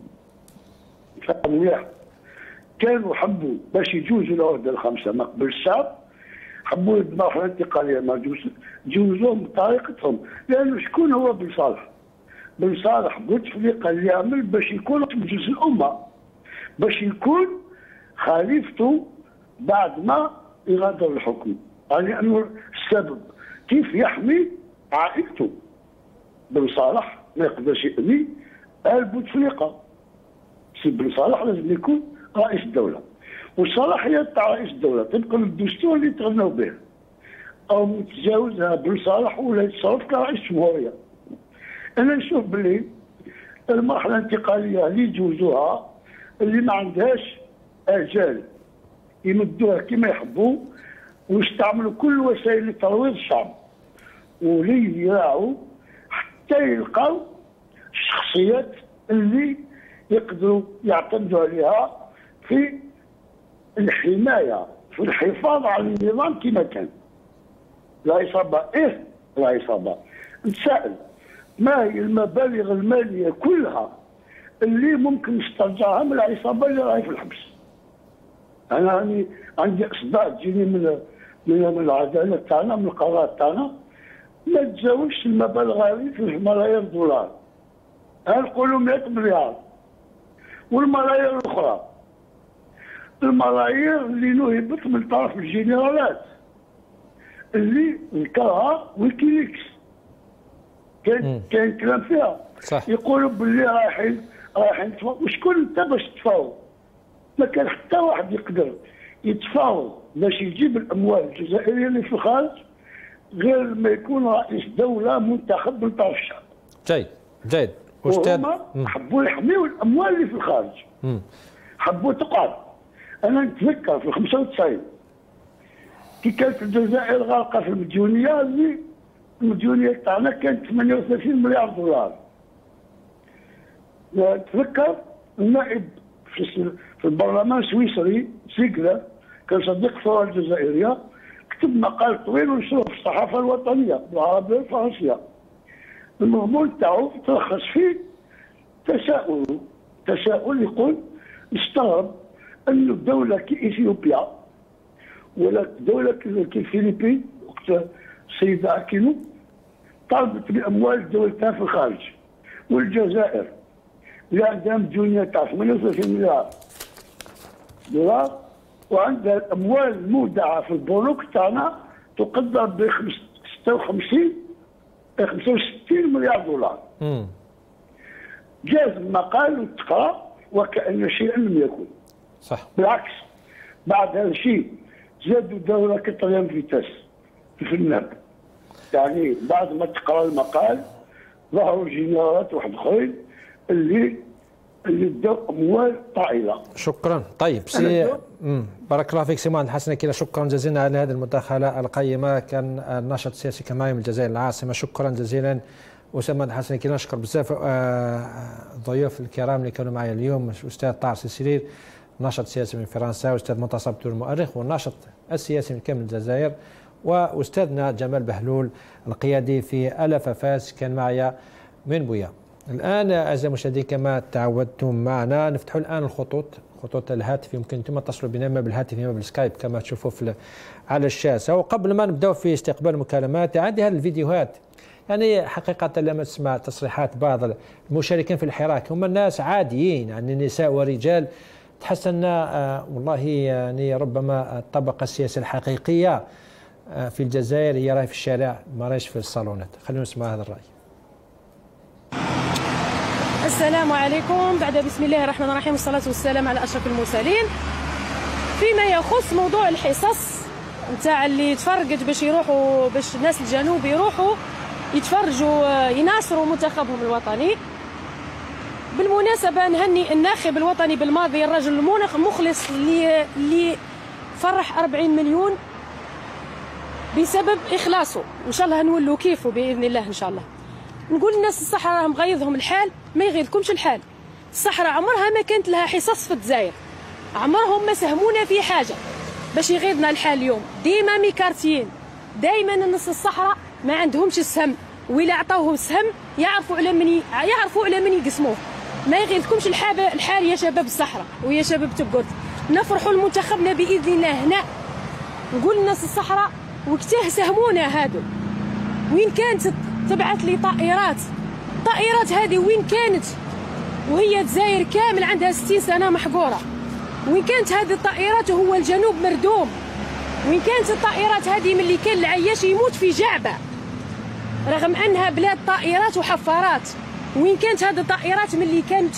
فهم مليح. كانوا حبوا باش يجوزوا العهده الخمسه ما قبل الشعب، حبوا المرحله الانتقاليه ما جوزوهم بطريقتهم، لانه شكون هو بن صالح؟ بن صالح بوتفليقه اللي يعمل باش يكون بجزء الامه، باش يكون خليفته بعد ما يغادر الحكم، لانه السبب كيف يحمي عائلته. بن صالح ما يقدرش يحمي آل بوتفليقه. سي بن صالح لازم يكون رئيس الدوله، والصلاحيات تاع رئيس الدوله طبقا للدستور اللي تغنوا به او متجاوزها بن صالح ولا يتصرف كرئيس جمهوريه. انا نشوف باللي المرحله الانتقاليه اللي يجوزوها اللي ما عندهاش اجال يمدوها كما يحبوا ويستعملوا كل وسائل لترويض الشعب ولي يراعوا حتى يلقاو الشخصيات اللي يقدروا يعتمدوا عليها في الحمايه في الحفاظ على النظام كما كان. العصابه العصابه نتساءل ما هي المبالغ الماليه كلها اللي ممكن نسترجعها من العصابه اللي راهي في الحبس. انا عندي اصداء تجيني من العداله تاعنا من القرارات تاعنا ما تجاوزش المبالغ هذه في ملايير دولار. نقولوا 100 مليار والملايير الاخرى الملايير اللي نهبت من طرف الجنرالات اللي ذكرها ويكيليكس. كاين كلام فيها صح. يقولوا باللي رايحين يتفاوضوا. وشكون انت باش تتفاوض؟ ما كان حتى واحد يقدر يتفاوض باش يجيب الاموال الجزائريه اللي في الخارج غير ما يكون رئيس دوله منتخب من طرف الشعب. جيد استاذ. حبوا يحميوا الاموال اللي في الخارج. حبوا تقعد. انا نتذكر في 95 كي كانت الجزائر غارقه في المديونيه اللي المديونيه تاعنا كانت 38 مليار دولار. نتذكر النائب في البرلمان السويسري سيغلر كان صديق الثوره الجزائريه كتب مقال طويل ونشره في الصحافه الوطنيه بالعربيه والفرنسيه. المضمون تاعو تلخص فيه تساؤل يقول نستغرب انه دوله كاثيوبيا ولا دوله كالفلبين وقت السيده اكينو طالبت باموال دولتها في الخارج، والجزائر اللي عندها مديونيه تاع 38 مليار دولار وعندها الاموال المودعه في البنوك تاعنا تقدر ب 65 مليار دولار. جاز المقال وتقرا وكأن شيئا لم يكن. صح. بالعكس بعد هذا الشيء زادوا دوله كطريان فيتاس في الناب. يعني بعد ما تقرا المقال ظهروا جنرالات واحد اخرين اللي داو اموال طائله. شكرا. طيب بارك الله فيك سي مهند حسن كلا، شكرا جزيلا على هذه المداخله القيمه. كان الناشط السياسي كما من الجزائر العاصمه. شكرا جزيلا أستاذ مهند حسن كلا. نشكر بزاف الضيوف الكرام اللي كانوا معي اليوم، الاستاذ طاهر سيسرير ناشط سياسي من فرنسا، واستاذ منتصر بدور المؤرخ والناشط السياسي من كامل الجزائر، واستاذنا جمال بهلول القيادي في ألف فاس كان معي من بويا. الآن أعزائي المشاهدين كما تعودتم معنا نفتح الآن خطوط الهاتف. يمكن أنتم تتصلوا بنا اما بالهاتف اما بالسكايب كما تشوفوا على الشاشة. وقبل ما نبدأ في استقبال المكالمات عندي هذه الفيديوهات. يعني حقيقة لما تسمع تصريحات بعض المشاركين في الحراك هم الناس عاديين، يعني نساء ورجال، تحس أن والله يعني ربما الطبقة السياسية الحقيقية في الجزائر هي راهي في الشارع ما راهيش في الصالونات. خلينا نسمع هذا الرأي. السلام عليكم. بعد بسم الله الرحمن الرحيم والصلاة والسلام على أشرف المرسلين. فيما يخص موضوع الحصص نتاع اللي تفرقت باش يروحوا باش الناس الجنوب يروحوا يتفرجوا يناصروا منتخبهم الوطني. بالمناسبة نهني الناخب الوطني بالماضي الرجل المخلص اللي فرح 40 مليون بسبب إخلاصه، إن شاء الله نولوا كيفه بإذن الله إن شاء الله. نقول الناس الصحراء راهم غيظهم الحال، ما يغيظكمش الحال. الصحراء عمرها ما كانت لها حصص في الجزائر، عمرهم ما ساهمونا في حاجة باش يغيظنا الحال اليوم. ديما ميكارتيين، دايما الناس الصحراء ما عندهمش السهم، وإلا عطاوهم السهم يعرفوا على من يقسموه. ما يغيظكمش الحال يا شباب الصحراء ويا شباب تبقرت. نفرحوا لمنتخبنا بإذن الله هنا. نقول الناس الصحراء وقتها ساهمونا هادو. وين كانت تبعث لي طائرات هذه وين كانت وهي الجزائر كامل عندها 60 سنة محقورة؟ وين كانت هذه الطائرات وهو الجنوب مردوم؟ وين كانت الطائرات هذه ملي كان العياش يموت في جعبه رغم انها بلاد طائرات وحفارات؟ وين كانت هذه الطائرات ملي كانت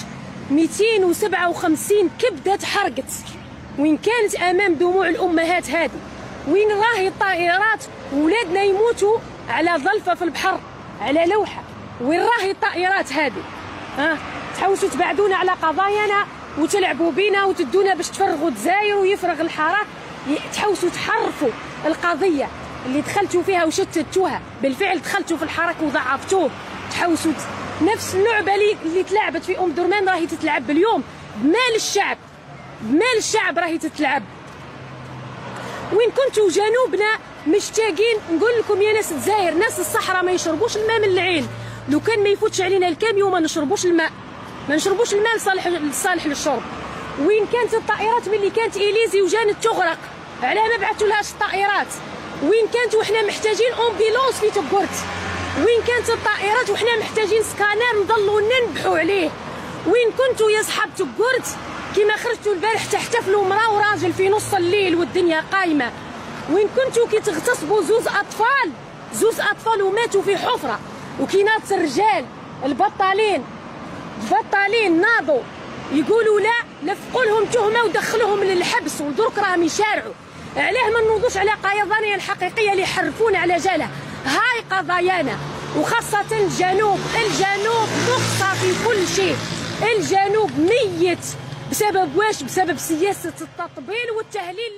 257 كبده تحرقت؟ وين كانت امام دموع الامهات هذه؟ وين راهي الطائرات؟ ولادنا يموتوا على ضلفه في البحر، على لوحه. وين راهي الطائرات هذه؟ تحوسوا تبعدونا على قضايانا وتلعبوا بينا وتدونا باش تفرغوا الجزائر ويفرغ الحراك. تحوسوا تحرفوا القضيه اللي دخلتوا فيها وشتتوها. بالفعل دخلتوا في الحراك وضعفتوه. تحوسوا نفس اللعبه اللي تلعبت في درمان راهي تتلعب اليوم بمال الشعب. بمال الشعب راهي تتلعب. وين كنتوا جنوبنا مشتاقين؟ نقول لكم يا ناس الجزائر، ناس الصحراء ما يشربوش الماء من العين. لو كان ما يفوتش علينا الكاميو ما نشربوش الماء، ما نشربوش الماء الصالح للشرب. وين كانت الطائرات ملي كانت إليزي وجانت تغرق؟ علاه ما بعثولهاش الطائرات؟ وين كانت وحنا محتاجين امبيلونس في تبورت؟ وين كانت الطائرات وحنا محتاجين سكانر نضلوا ننبحوا عليه؟ وين كنتوا يا صحاب تبورت كيما خرجتوا البارح تحتفلوا مرا وراجل في نص الليل والدنيا قايمه؟ وين كنتوا كي تغتصبوا زوز اطفال وماتوا في حفره؟ وكي ناضت الرجال البطالين ناضوا يقولوا لا لفقوا لهم تهمه ودخلوهم للحبس ودرك راهم يشارعوا. علاه ما نوضوش على قضايانا الحقيقيه اللي يحرفون على جالها؟ هاي قضايانا، وخاصه الجنوب نقطه في كل شيء. الجنوب ميت بسبب واش؟ بسبب سياسه التطبيل والتهليل.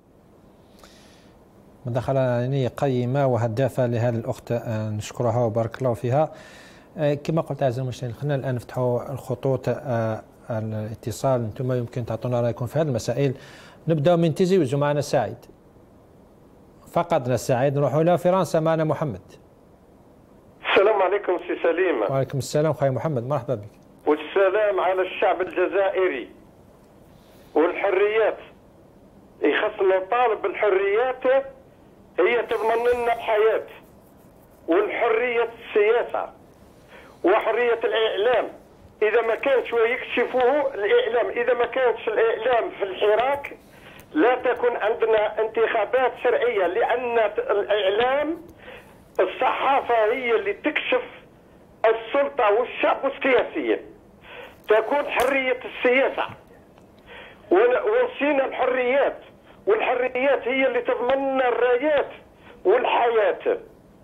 مداخلة يعني قيمة وهدافة لهذه الأخت، نشكرها وبارك الله فيها. كما قلت أعزائي المشاهدين، خلينا الآن نفتحوا الخطوط الاتصال، أنتم يمكن تعطونا رأيكم في هذه المسائل. نبدأ من تيزي ويجوا معنا سعيد. فقدنا سعيد، نروحوا إلى فرنسا، معنا محمد. السلام عليكم سي سليم. وعليكم السلام خويا محمد، مرحبا بك. والسلام على الشعب الجزائري والحريات. يخصنا طالب الحريات هي تضمن لنا الحياة والحرية السياسة وحرية الإعلام. إذا ما كانش ويكشفوه الإعلام، إذا ما كانش الإعلام في الحراك لا تكون عندنا انتخابات شرعية، لأن الإعلام الصحافة هي اللي تكشف السلطة والشعب والسياسيين. تكون حرية السياسة ونسينا الحريات، والحريات هي اللي تضمن الرايات والحياة.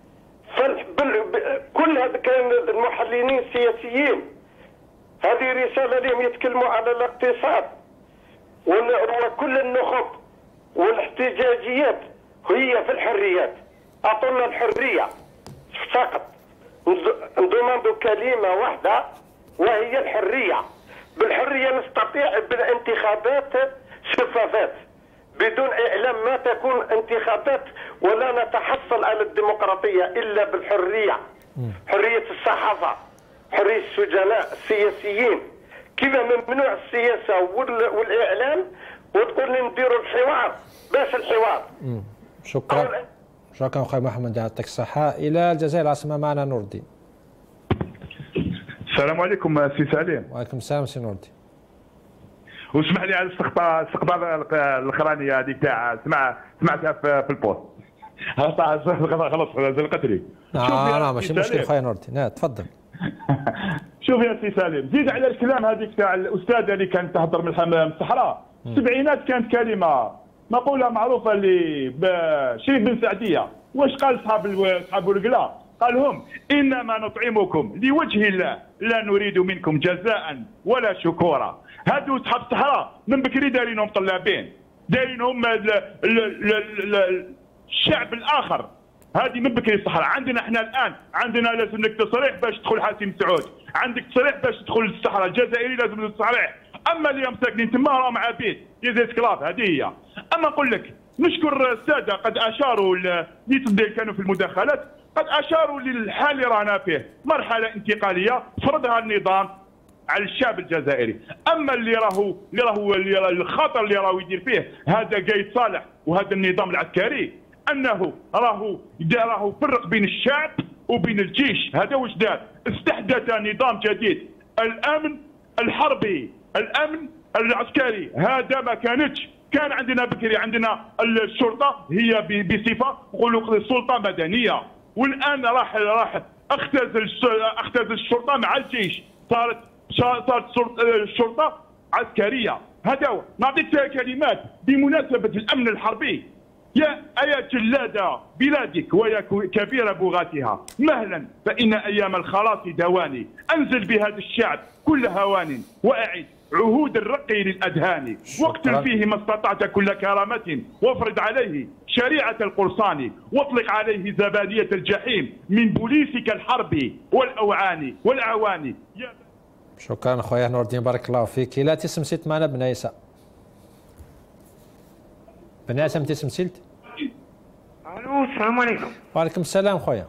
كل هذا كان المحللين السياسيين هذه رسالة لهم يتكلموا على الاقتصاد وكل النخب والاحتجاجيات هي في الحريات. أعطونا الحرية فقط، ندوماندو كلمة واحدة وهي الحرية. بالحرية نستطيع بالانتخابات شفافات. بدون إعلام ما تكون انتخابات ولا نتحصل على الديمقراطية إلا بالحرية. حرية الصحافة، حرية السجناء السياسيين. كذا ممنوع السياسة والإعلام وتقول لي نديروا الحوار. باش الحوار؟ شكرا أخوي محمد، يعطيك الصحة. إلى الجزائر العاصمة، معنا نور الدين. السلام عليكم سي سليم. وعليكم السلام سي نور الدين. واسمح لي على الاستقبال الاخرانيه هذيك تاع سمعتها في البوست. خلاص زلقت لي. ماشي مشكل خويا نور الدين، تفضل. شوف يا سي سليم، زيد على الكلام هذيك تاع الاستاذه اللي كانت تهضر من الصحراء. السبعينات كانت كلمه مقوله معروفه اللي شريف بن سعديه. واش قال اصحاب الرجله؟ قال لهم انما نطعمكم لوجه الله لا نريد منكم جزاء ولا شكورا. هادو اصحاب الصحراء من بكري دايرينهم طلابين، دايرينهم الشعب الاخر. هذه من بكري الصحراء. عندنا احنا الان عندنا لازم لك تصريح باش تدخل حاتم سعود، عندك تصريح باش تدخل الصحراء الجزائري لازم لك تصريح. اما اللي مساكنين تما راهم عبيد يا زي سكلاف، هذه هي. اما نقول لك نشكر الساده قد اشاروا اللي كانوا في المداخلات، قد اشاروا للحال اللي رانا فيه، مرحله انتقاليه فرضها النظام على الشعب الجزائري. اما اللي راهو الخطر اللي راهو يدير فيه هذا قايد صالح وهذا النظام العسكري، انه راهو فرق بين الشعب وبين الجيش. هذا واش دار؟ استحدث نظام جديد، الامن الحربي، الامن العسكري. هذا ما كانتش كان عندنا بكري عندنا الشرطه هي بصفه نقولوا سلطه مدنيه، والان راح اختزل الشرطه مع الجيش، صارت الشرطه عسكريه. هذا هو. نعطيك كلمات بمناسبه الامن الحربي. يا جلاد بلادك ويا كبير بغاتها، مهلا فإن أيام الخلاص دواني، أنزل بهذا الشعب كل هوان وأعد عهود الرقي للأذهان، واقتل فيه ما استطعت كل كرامة، وافرض عليه شريعة القرصان، واطلق عليه زبادية الجحيم من بوليسك الحرب والأوعان. شكرا خويا نور الدين، بارك الله فيك. لا تسمسلت معنا بنايسة. بنايسة تسمسلت؟ الو السلام عليكم. وعليكم السلام خويا.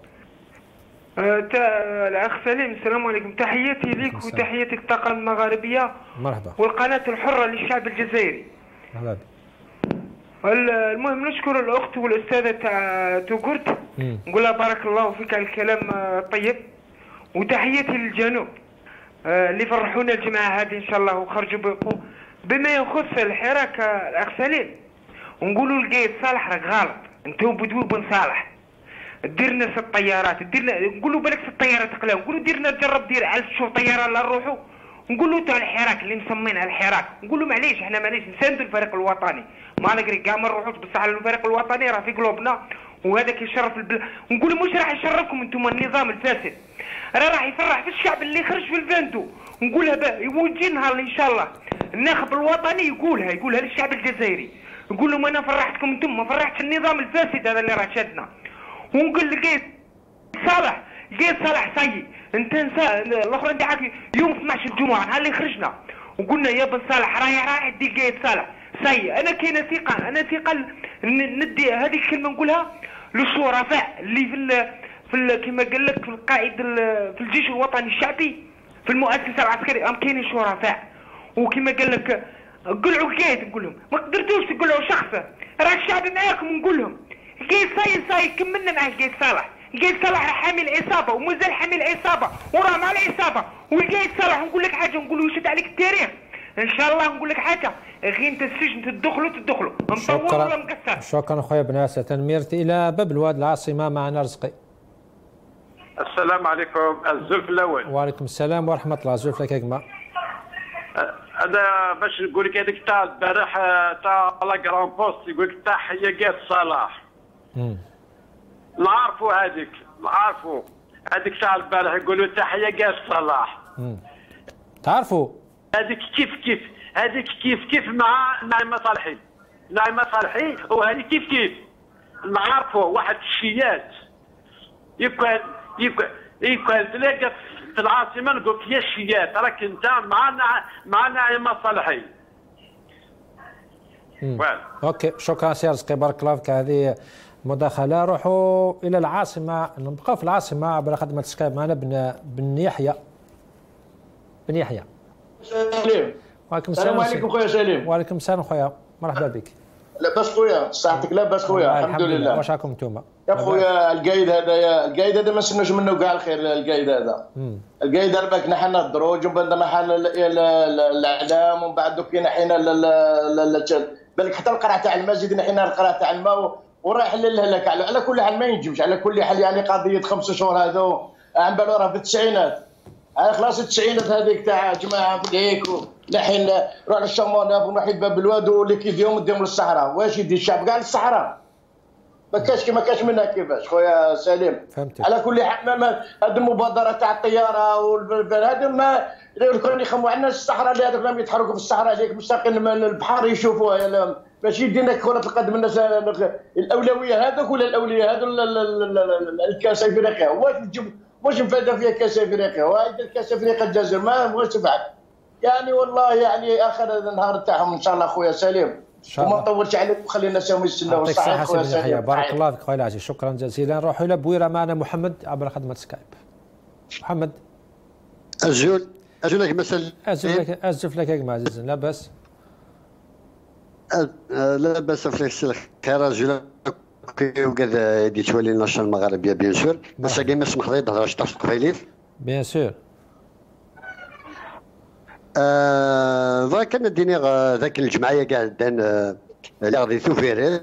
الاخ سليم السلام عليكم، تحياتي لك وتحياتي الطاقم المغاربيه. مرحبا. والقناه الحره للشعب الجزائري. مرحبا. المهم نشكر الاخت والاستاذه تاع توغورت، نقول لها بارك الله فيك على الكلام الطيب، وتحياتي للجنوب اللي فرحونا الجماعه هذه ان شاء الله وخرجوا بما يخص الحراك الاخ سليم. ونقولوا لقايد صالح راك غلط، انتو بدوي بن صالح ديرنا 6 طيارات، نقولوا بالك 6 طيارات تقلاو، نقولوا ديرنا جرب دير 1000 شوف طياره لا نروحوا، نقولوا تاع الحراك اللي مسمين الحراك، نقولوا معليش احنا معليش نساندوا الفريق الوطني، ما نقري كاع ما نروحوش بصح الفريق الوطني راه في قلوبنا وهذاك يشرف البلاد، نقولوا مش راح يشرفكم انتم النظام الفاسد، راح يفرح في الشعب اللي خرج في الفاندو، نقولها يوجي نهار ان شاء الله الناخب الوطني يقولها للشعب الجزائري، يقول لهم انا فرحتكم انتم ما فرحتش النظام الفاسد هذا اللي راه شادنا. ونقول لقيت صالح سي انت الاخر نتاعك يوم 12 الجمعه نهار اللي خرجنا وقلنا يا بن صالح رايح دي لقيت صالح سي. انا كاينه ثقه ندي هذه الكلمه نقولها للشرفاء اللي في كما قال لك في القائد في الجيش الوطني الشعبي في المؤسسه العسكريه كاينين شرفاء، وكما قال لك قلعوا قايد نقول لهم ما قدرتوش تقلعوا شخصه راه الشعب معاكم نقول لهم قايد ساي كملنا معاه قايد صالح راه حامل عصابه ومازال حامل عصابه وراه مع العصابه، والقايد صالح نقول لك حاجه نقول له يشد عليك التاريخ ان شاء الله، نقول لك حاجه غير انت السجن تدخلوا مطور ولا مقصر. شكرا خويا بناسه. تنميرت الى باب الواد العاصمه معنا رزقي. السلام عليكم الزلف الاول. وعليكم السلام ورحمه الله. زلف لك يا جماعه. هذا باش نقول لك هذيك تاع البارح تاع لا كرون بوست يقول لك تحيه قاد صلاح. نعرفوا هذيك تاع البارح يقولوا تحيه قاد صلاح. تعرفوا هذيك كيف مع نعيمه صالحي وهذه كيف نعرفوا واحد الشيات يكون تلاقى في العاصمه نقول لك يا الشيات راك انت مع نعيمه صالحي. اوكي شكرا سي رزقي بارك الله فيك. هذه مداخله. روحوا الى العاصمه، نبقاو في العاصمه عبر خدمه سكايب معنا بن يحيى. سليم. وعليكم السلام. السلام عليكم خويا سليم. وعليكم السلام خويا مرحبا بك. لاباس خويا صحتك لاباس خويا الحمد لله. واش راكم نتوما؟ يا خويا القايد هذا ما نستناوش منه كاع الخير. القايد هذا ربك نحنا الدروج ومن بعد نحنا الاعلام ومن بعد كي نحينا بالك حتى القرعه تاع المسجد نحينا القرعه تاع الماء ورايح للهلاك. على كل حال ما ينجمش، على كل حال يعني قضيه 5 شهور هذو عم بالو راه في التسعينات خلاص التسعينات هذيك تاع جماعه هيك لحين روح للشمال ونروح باب الواد واللي كيف يوم نديروا للصحراء. واش يدي الشعب كاع للصحراء؟ ما كاش منها كيفاش خويا سليم. فهمتك. على كل حال هذه المبادره تاع الطياره هذا ما كانوا يخموا عندنا الصحراء اللي هذوك راهم يتحركوا في الصحراء هذيك مشتاقين من البحر يشوفوها. ماشي يدينا كره القدم الناس الاولويه هذوك ولا الاوليه هذو الكاس افريقيا. واش نفادها فيها كاس افريقيا؟ وهذه الكاس افريقيا الجزائر ما بغاش تفعل يعني والله يعني اخر النهار تاعهم ان شاء الله خويا سليم. وما نطولش عليك وخلي الناس يستناو الصحه خويا سليم. بارك الله فيك خويا العزيز شكرا جزيلا. نروحوا الى بويره معنا محمد عبر خدمه سكايب. محمد أجول لك مثلا أزف لك يا جماعة عزيز. لا بأس لا بأس في الخير. أجول وقد يدي تولي النشر المغربية بيان سور بس كاين ما سمح لي نهضرش تاع القبيليف بيان سور. ذاك نديني ذاك الجمعية كاع دان غادي توفيرت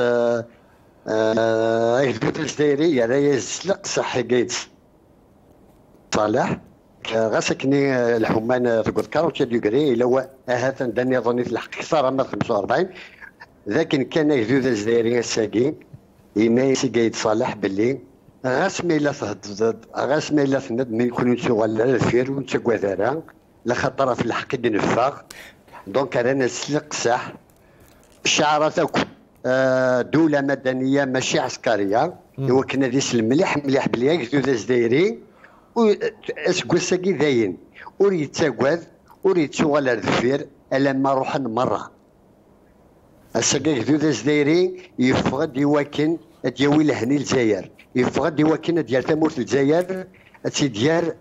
يجبد الجزائري راهي يسلق صحي قايد صالح غاسكني الحمان تقول 40 ديجري الا هو هذا داني ظنيت الحق كثر من 45 لكن كان يجبد الجزائري الساقين يميس قايد صالح باللي غاسمي لا تهض غاسمي لا تند من يكون نشوغل الفير ونتقوى لخاطر في الحق نفاق دونك رانا نسلق صح شعارات دولة مدنية ماشي عسكرية هو كنا ديس المليح مليح بلي يجدو الجزائري اسكوساكي داين وريد تاكواد وريد تشوغل الفير الا ما روح مرة الساكي يجدو الجزائري يفقد يواكن دياوي لهني الجزائر يفقد يواكن ديال تموت الجزائر ديال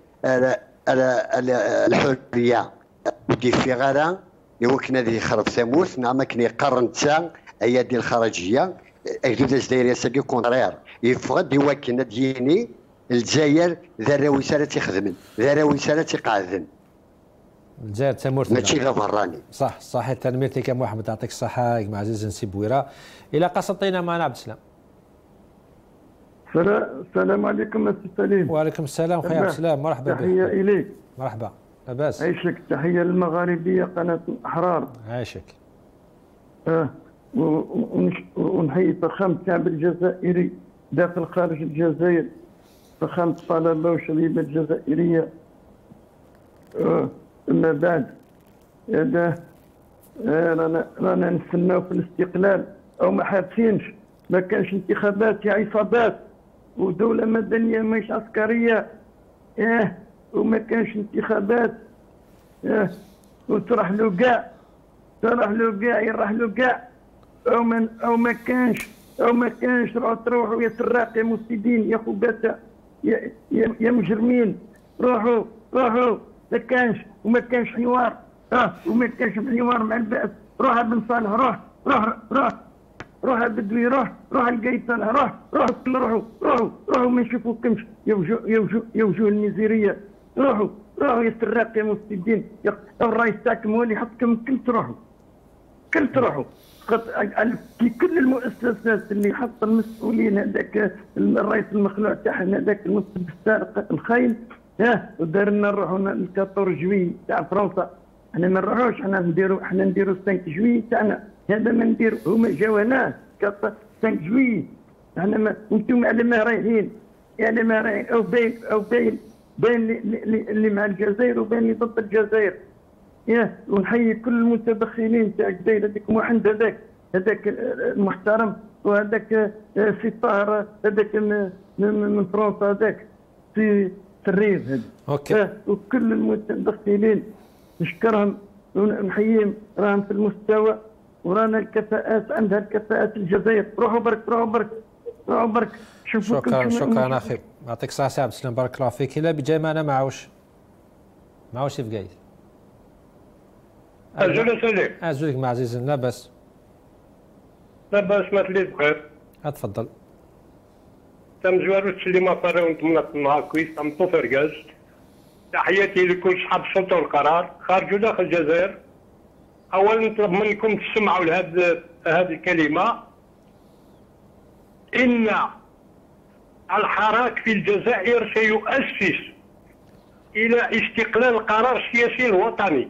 الحرية ودي في غارة يوكنا ذي خرب ثموث نعم كني قرن تسا هي ديال الخارجيه اجدود الجزائريه ساكي كونترير يفقد يوكنا ديني الجزائر ذراوي سالا تخدمن ذراوي سالا تقعدن الجزائر تمورت ماشي غير فراني صح صحيح تنميرتك يا محمد يعطيك الصحه يا عزيز نسي بويره الى قسنطينه معنا عبد السلام. السلام عليكم السي سليم. وعليكم السلام خويا عبد السلام مرحبا بك. تحيه اليك. مرحبا لاباس. عايشك تحيه للمغاربيه قناه الاحرار. عايشك. ونحيي فخامة الشعب الجزائري داخل خارج الجزائر فخامة الطلبه والشبيبه الجزائريه. اما بعد هذا رانا نستناو في الاستقلال او ما حابسينش ما كانش انتخابات يا عصابات ودوله مدنيه مش عسكريه وما كانش انتخابات وتروح له كاع يروح له كاع او ما كانش تروحوا يا سراق يا مفسدين يا خبثاء يا مجرمين روحوا ما كانش وما كانش حوار وما كانش حوار مع البعث. روح بن صالح روح البدوي روح القايد صالح روحوا ما نشوفوكمش يا وجوه النزيريه روحوا يا سراق يا مفسدين الرئيس تاعكم هو اللي يحطكم كل تروحوا في كل المؤسسات اللي حط المسؤولين هذاك الرئيس المخلوع تاعنا هذاك المنصب السارق الخاين ودار لنا نروحوا ل 14 جوي تاع فرنسا. احنا ما نروحوش احنا نديروا 5 جوي تاعنا هذا ما نديروا هما جاوا ناس 5 جوي احنا ما انتم على ما رايحين او باين اللي مع الجزائر وبين اللي ضد الجزائر. ونحيي كل المتدخلين تاع الجزائر هذيك محمد هذاك المحترم وهذاك سي طاهر هذاك من فرنسا هذاك في الريف هذا. اوكي. وكل المتدخلين نشكرهم ونحييهم راهم في المستوى ورانا الكفاءات عندها الكفاءات الجزائر. روحوا برك شكرا اخي يعطيك الصحه عبد السلام بارك الله فيك. الا بجاي معنا معوش في قايد أزولك مع عزيز لاباس ما تليز بخير تفضل. تم زوارو تسليمة صاري ونتمنى نهار كويس تم طوفرقاز. تحياتي لكل صحاب السلطة والقرار خارج وداخل الجزائر. أولا نطلب منكم تسمعوا لهذه الكلمة إن الحراك في الجزائر سيؤسس إلى استقلال القرار السياسي الوطني.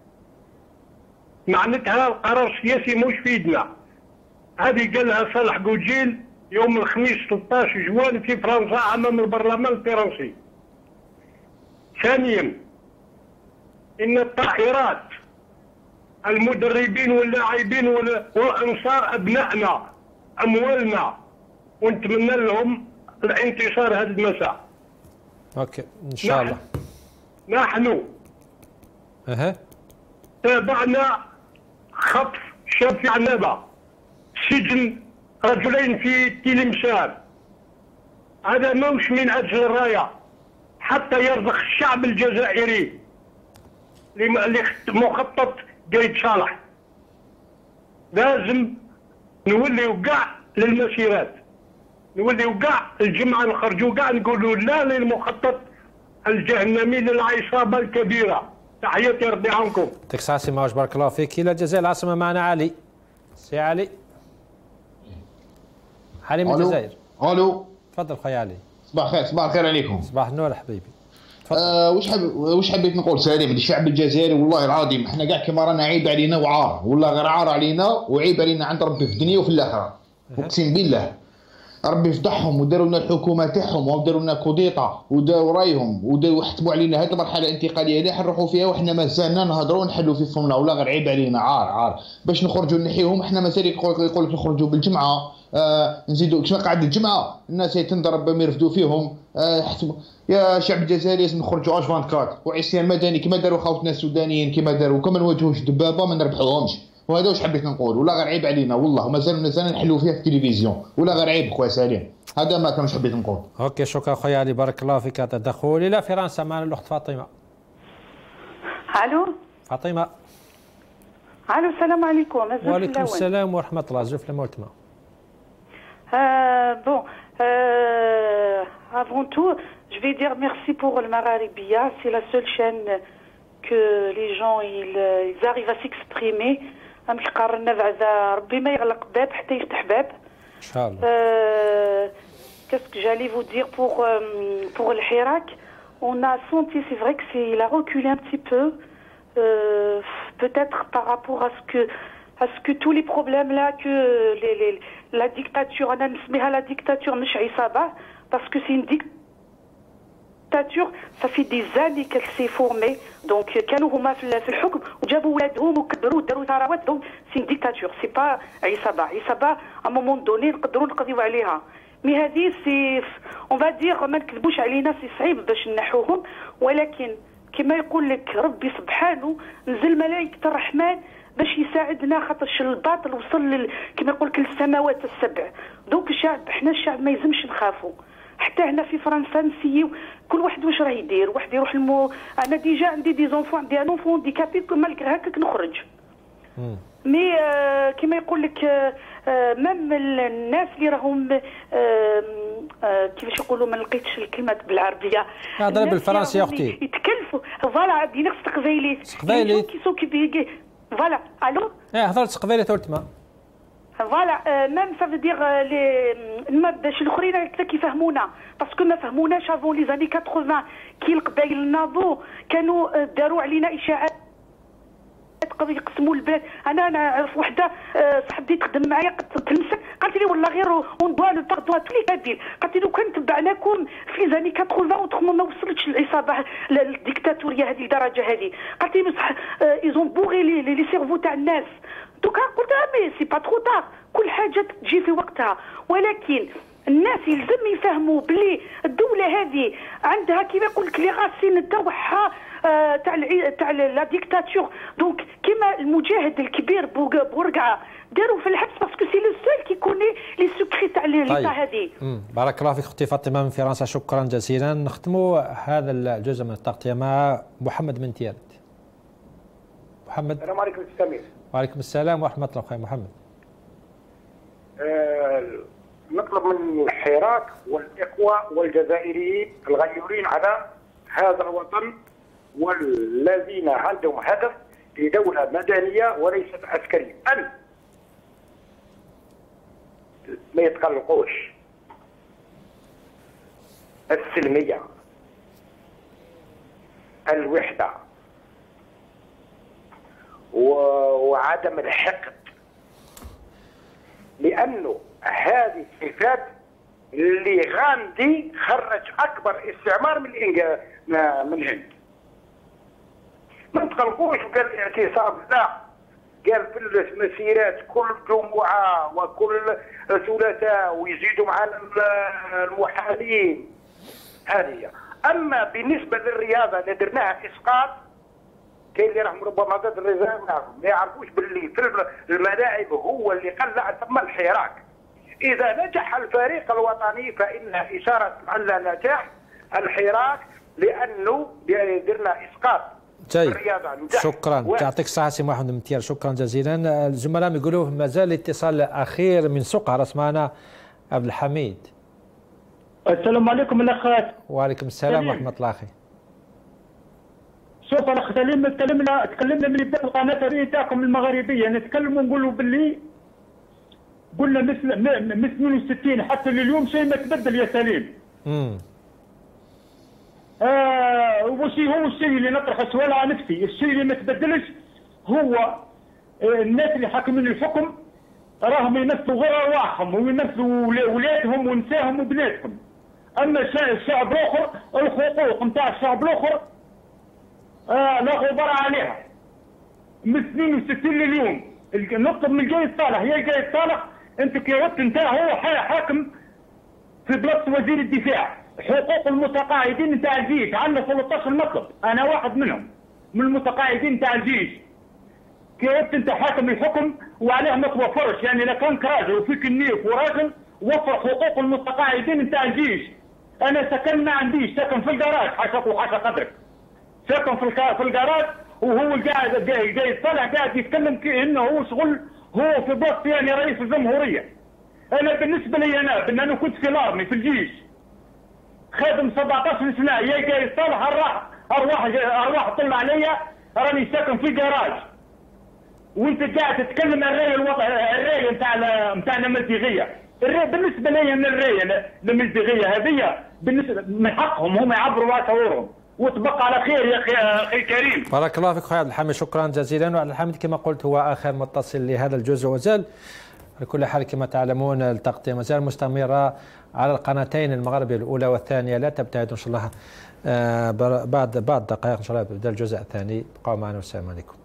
معناتها القرار السياسي مش في يدنا. هذه قالها صالح قوجيل يوم الخميس 13 جوان في فرنسا امام البرلمان الفرنسي. ثانيا ان الطائرات المدربين واللاعبين والانصار ابنائنا اموالنا ونتمنى لهم الانتصار هذا المساء. اوكي ان شاء الله. نحن تابعنا خطف شاب في عنابه سجن رجلين في تلمسان. هذا موش من اجل الرايه حتى يرضخ الشعب الجزائري لمخطط قايد صالح. لازم نوليو كاع للمسيرات نوليو كاع الجمعه نخرجوا كاع نقولوا لا للمخطط الجهنمي للعصابه الكبيره. تحياتي ربي يعاونكم. يعطيك الصحة سي معوش بارك الله فيك. الى الجزائر العاصمه معنا علي. سي علي. علي من الجزائر. الو تفضل خويا علي. صباح الخير. صباح الخير عليكم. صباح النور حبيبي. واش حبيت نقول سالم للشعب الجزائري والله العظيم احنا كاع كيما رانا عيب علينا وعار والله غير عار علينا وعيب علينا عند ربي في الدنيا وفي الاخره اقسم بالله. ربي يفضحهم وداروا لنا الحكومه تاعهم وداروا لنا كوديطا وداروا رايهم وحتموا علينا هذه المرحله الانتقاليه اللي حنروحوا فيها وحنا مازالنا نهضروا ونحلوا في فمنا ولا غير عيب علينا عار باش نخرجوا نحيهم. احنا مازال يقول لك نخرجوا بالجمعه نزيدوا كيما قاعد الجمعه الناس تنضرب ما يرفدوا فيهم. يا شعب الجزائري لازم نخرجوا اش 24 وعصيان مدني كما داروا خوتنا السودانيين كما داروا كما نواجهوش دبابه ما نربحوهمش. وهذا واش حبيت نقول ولا غير عيب علينا والله مازال نحلوا فيها في التلفزيون ولا غير عيب خويا سليم. هذا ما كان حبيت نقول. اوكي شكرا خويا علي بارك الله فيك على التدخل. الى فرنسا معنا الاخت فاطمه. الو فاطمه. الو السلام عليكم. وعليكم السلام ورحمه الله. زوف لمولتما. Bon, avant tout, je vais dire merci pour le Magharibia. C'est la seule chaîne que les gens ils arrivent à s'exprimer. ربي ما يغلق باب حتى يفتح باب. إن شاء الله. Qu'est-ce que j'allais vous dire pour le Hirak? On a senti, c'est vrai que il a reculé un petit peu, peut-être par rapport à ce que tous les problèmes là que la dictature, on a نسميها la dictature مش عصابة parce que c'est une dictature, ça fait des années qu'elle s'est formée. Donc كانوا هما في الحكم وجابوا ولادهم وكبروا وداروا ثروات. donc c'est une dictature, c'est pas عصابة. à un moment donné نقدروا نقضيو عليها. مي هذه سي اون فا دير ما نكذبوش علينا سي صعيب باش نحوهم. ولكن كما يقول لك ربي سبحانه نزل ملائكة الرحمن باش يساعدنا خاطرش الباطل وصل كما يقول لك للسماوات السبع. دونك حنا الشعب ما يلزمش نخافوا. حتى هنا في فرنسا نسيو كل واحد واش راه يدير. واحد يروح انا ديجا عندي دي زونفون عندي ان اونفون ديكابي مالغري هكاك نخرج. مي كما يقول لك مام الناس اللي راهم كيفاش يقولوا ما لقيتش الكلمات بالعربيه. هضري بالفرنسيه اختي. يتكلفوا فوالا دي نفس تقبايلي كي سوكي فوالا. الو هضرت قبيله تورتما. فوالا ميم سا فو دير لي باش الاخرين هكذا كيفهمونا باسكو ما فهموناش افون لي زاني 80 كي القبايل ناضوا كانوا داروا علينا اشاعات يقسموا البلاد. انا نعرف وحده صاحبتي تخدم معايا تلمسك قالت لي والله غير اون دوا لو باردون تو لي كادير. قالت لي لو كان تبعناكم في لي زاني 80 وتخمم ما وصلتش العصابه الديكتاتوريه هذه الدرجه هذه. قالت لي بصح ايزون بوغي لي سيرفو تاع الناس. دوكا قلت مي سي با ترو تار كل حاجه تجي في وقتها. ولكن الناس يلزم يفهموا بلي الدوله هذه عندها كيما يقول لك لي غاسين تاعها تاع لا ديكتاتور. دونك كيما المجاهد الكبير بورقعه داروا في الحبس باسكو سي لو سول كي كوني لي سكري تاع ليتا هذه. بارك الله فيك اختي فاطمه من فرنسا. شكرا جزيلا. نختموا هذا الجزء من التغطيه مع محمد من تيارت. محمد. السلام عليكم سمير. وعليكم السلام ورحمه الله. اخوي محمد. نطلب من الحراك والاخوه والجزائريين الغيورين على هذا الوطن والذين عندهم هدف لدوله مدنيه وليست عسكريه ان ما يتقلقوش. السلميه، الوحده وعدم الحقد، لانه هذه الصفات اللي غاندي خرج اكبر استعمار من الهند. ما تقلقوش. وقال الاعتصام لا، قال في المسيرات كل جمعه وكل ثلاثاء ويزيدوا معنا المحامين. هذه اما بالنسبه للرياضه اللي درناها اسقاط كاين اللي راهم ربما ضد الرياضه ما يعرفوش باللي في الملاعب هو اللي قلع ثم الحراك. إذا نجح الفريق الوطني فإنها إشارة على نجاح الحراك لأنه درنا إسقاط الرياضة. شكرا. يعطيك الصحة سي محمد متيار. شكرا جزيلا. الزملاء يقولوا مازال اتصال أخير من سقهرة. اسمعنا عبد الحميد. السلام عليكم الأخ. وعليكم السلام ورحمة الله أخي. شوف الأخ سليم تكلمنا من بداية القناة تاعكم المغربية نتكلموا ونقولوا باللي قلنا مثل 62 حتى لليوم شيء ما تبدل يا سليم. وش هو الشيء اللي نطرح سؤال على نفسي، الشيء اللي ما تبدلش هو الناس اللي حاكمين الحكم راهم يمثلوا غير ارواحهم ويمثلوا اولادهم ونساهم وبناتهم. اما الشعب الاخر الحقوق نتاع الشعب الاخر لا غبار عليها. من 62 لليوم نطلب من القايد صالح، يا القايد صالح انت كي عدت انت هو حاكم في بلاصه وزير الدفاع، حقوق المتقاعدين نتاع الجيش عندنا 13 مطلب، انا واحد منهم من المتقاعدين نتاع الجيش. كي عدت انت حاكم الحكم وعليه ما توفرش، يعني اذا كانك راجل وفيك النيف وراجل وفر حقوق المتقاعدين نتاع الجيش. انا سكن ما عنديش، ساكن في الجراج حاشاك وحاشا قدرك، ساكن في الجراج وهو قاعد طالع قاعد يتكلم كأنه هو شغل هو في بلاصتي يعني رئيس الجمهوريه. انا بالنسبه لي انا كنت في الارمي في الجيش خادم 17 سنه، يا قايد صالح ارواح طلع عليا راني ساكن في جراج وانت قاعد تتكلم عن الراي نتاع الملتغيه. الراي بالنسبه لي من الراي الملتغيه هذه بالنسبه من حقهم هم يعبروا على شعورهم، وتبقى على خير يا اخي كريم. بارك الله فيك خويا عبد الحميد، شكرا جزيلا. وعبد الحميد كما قلت هو اخر متصل لهذا الجزء، وزال على كل حال كما تعلمون التغطيه مازال مستمره على القناتين المغربيه الاولى والثانيه، لا تبتعدوا ان شاء الله. بعد دقائق ان شاء الله يبدا الجزء الثاني، بقوا معنا والسلام عليكم.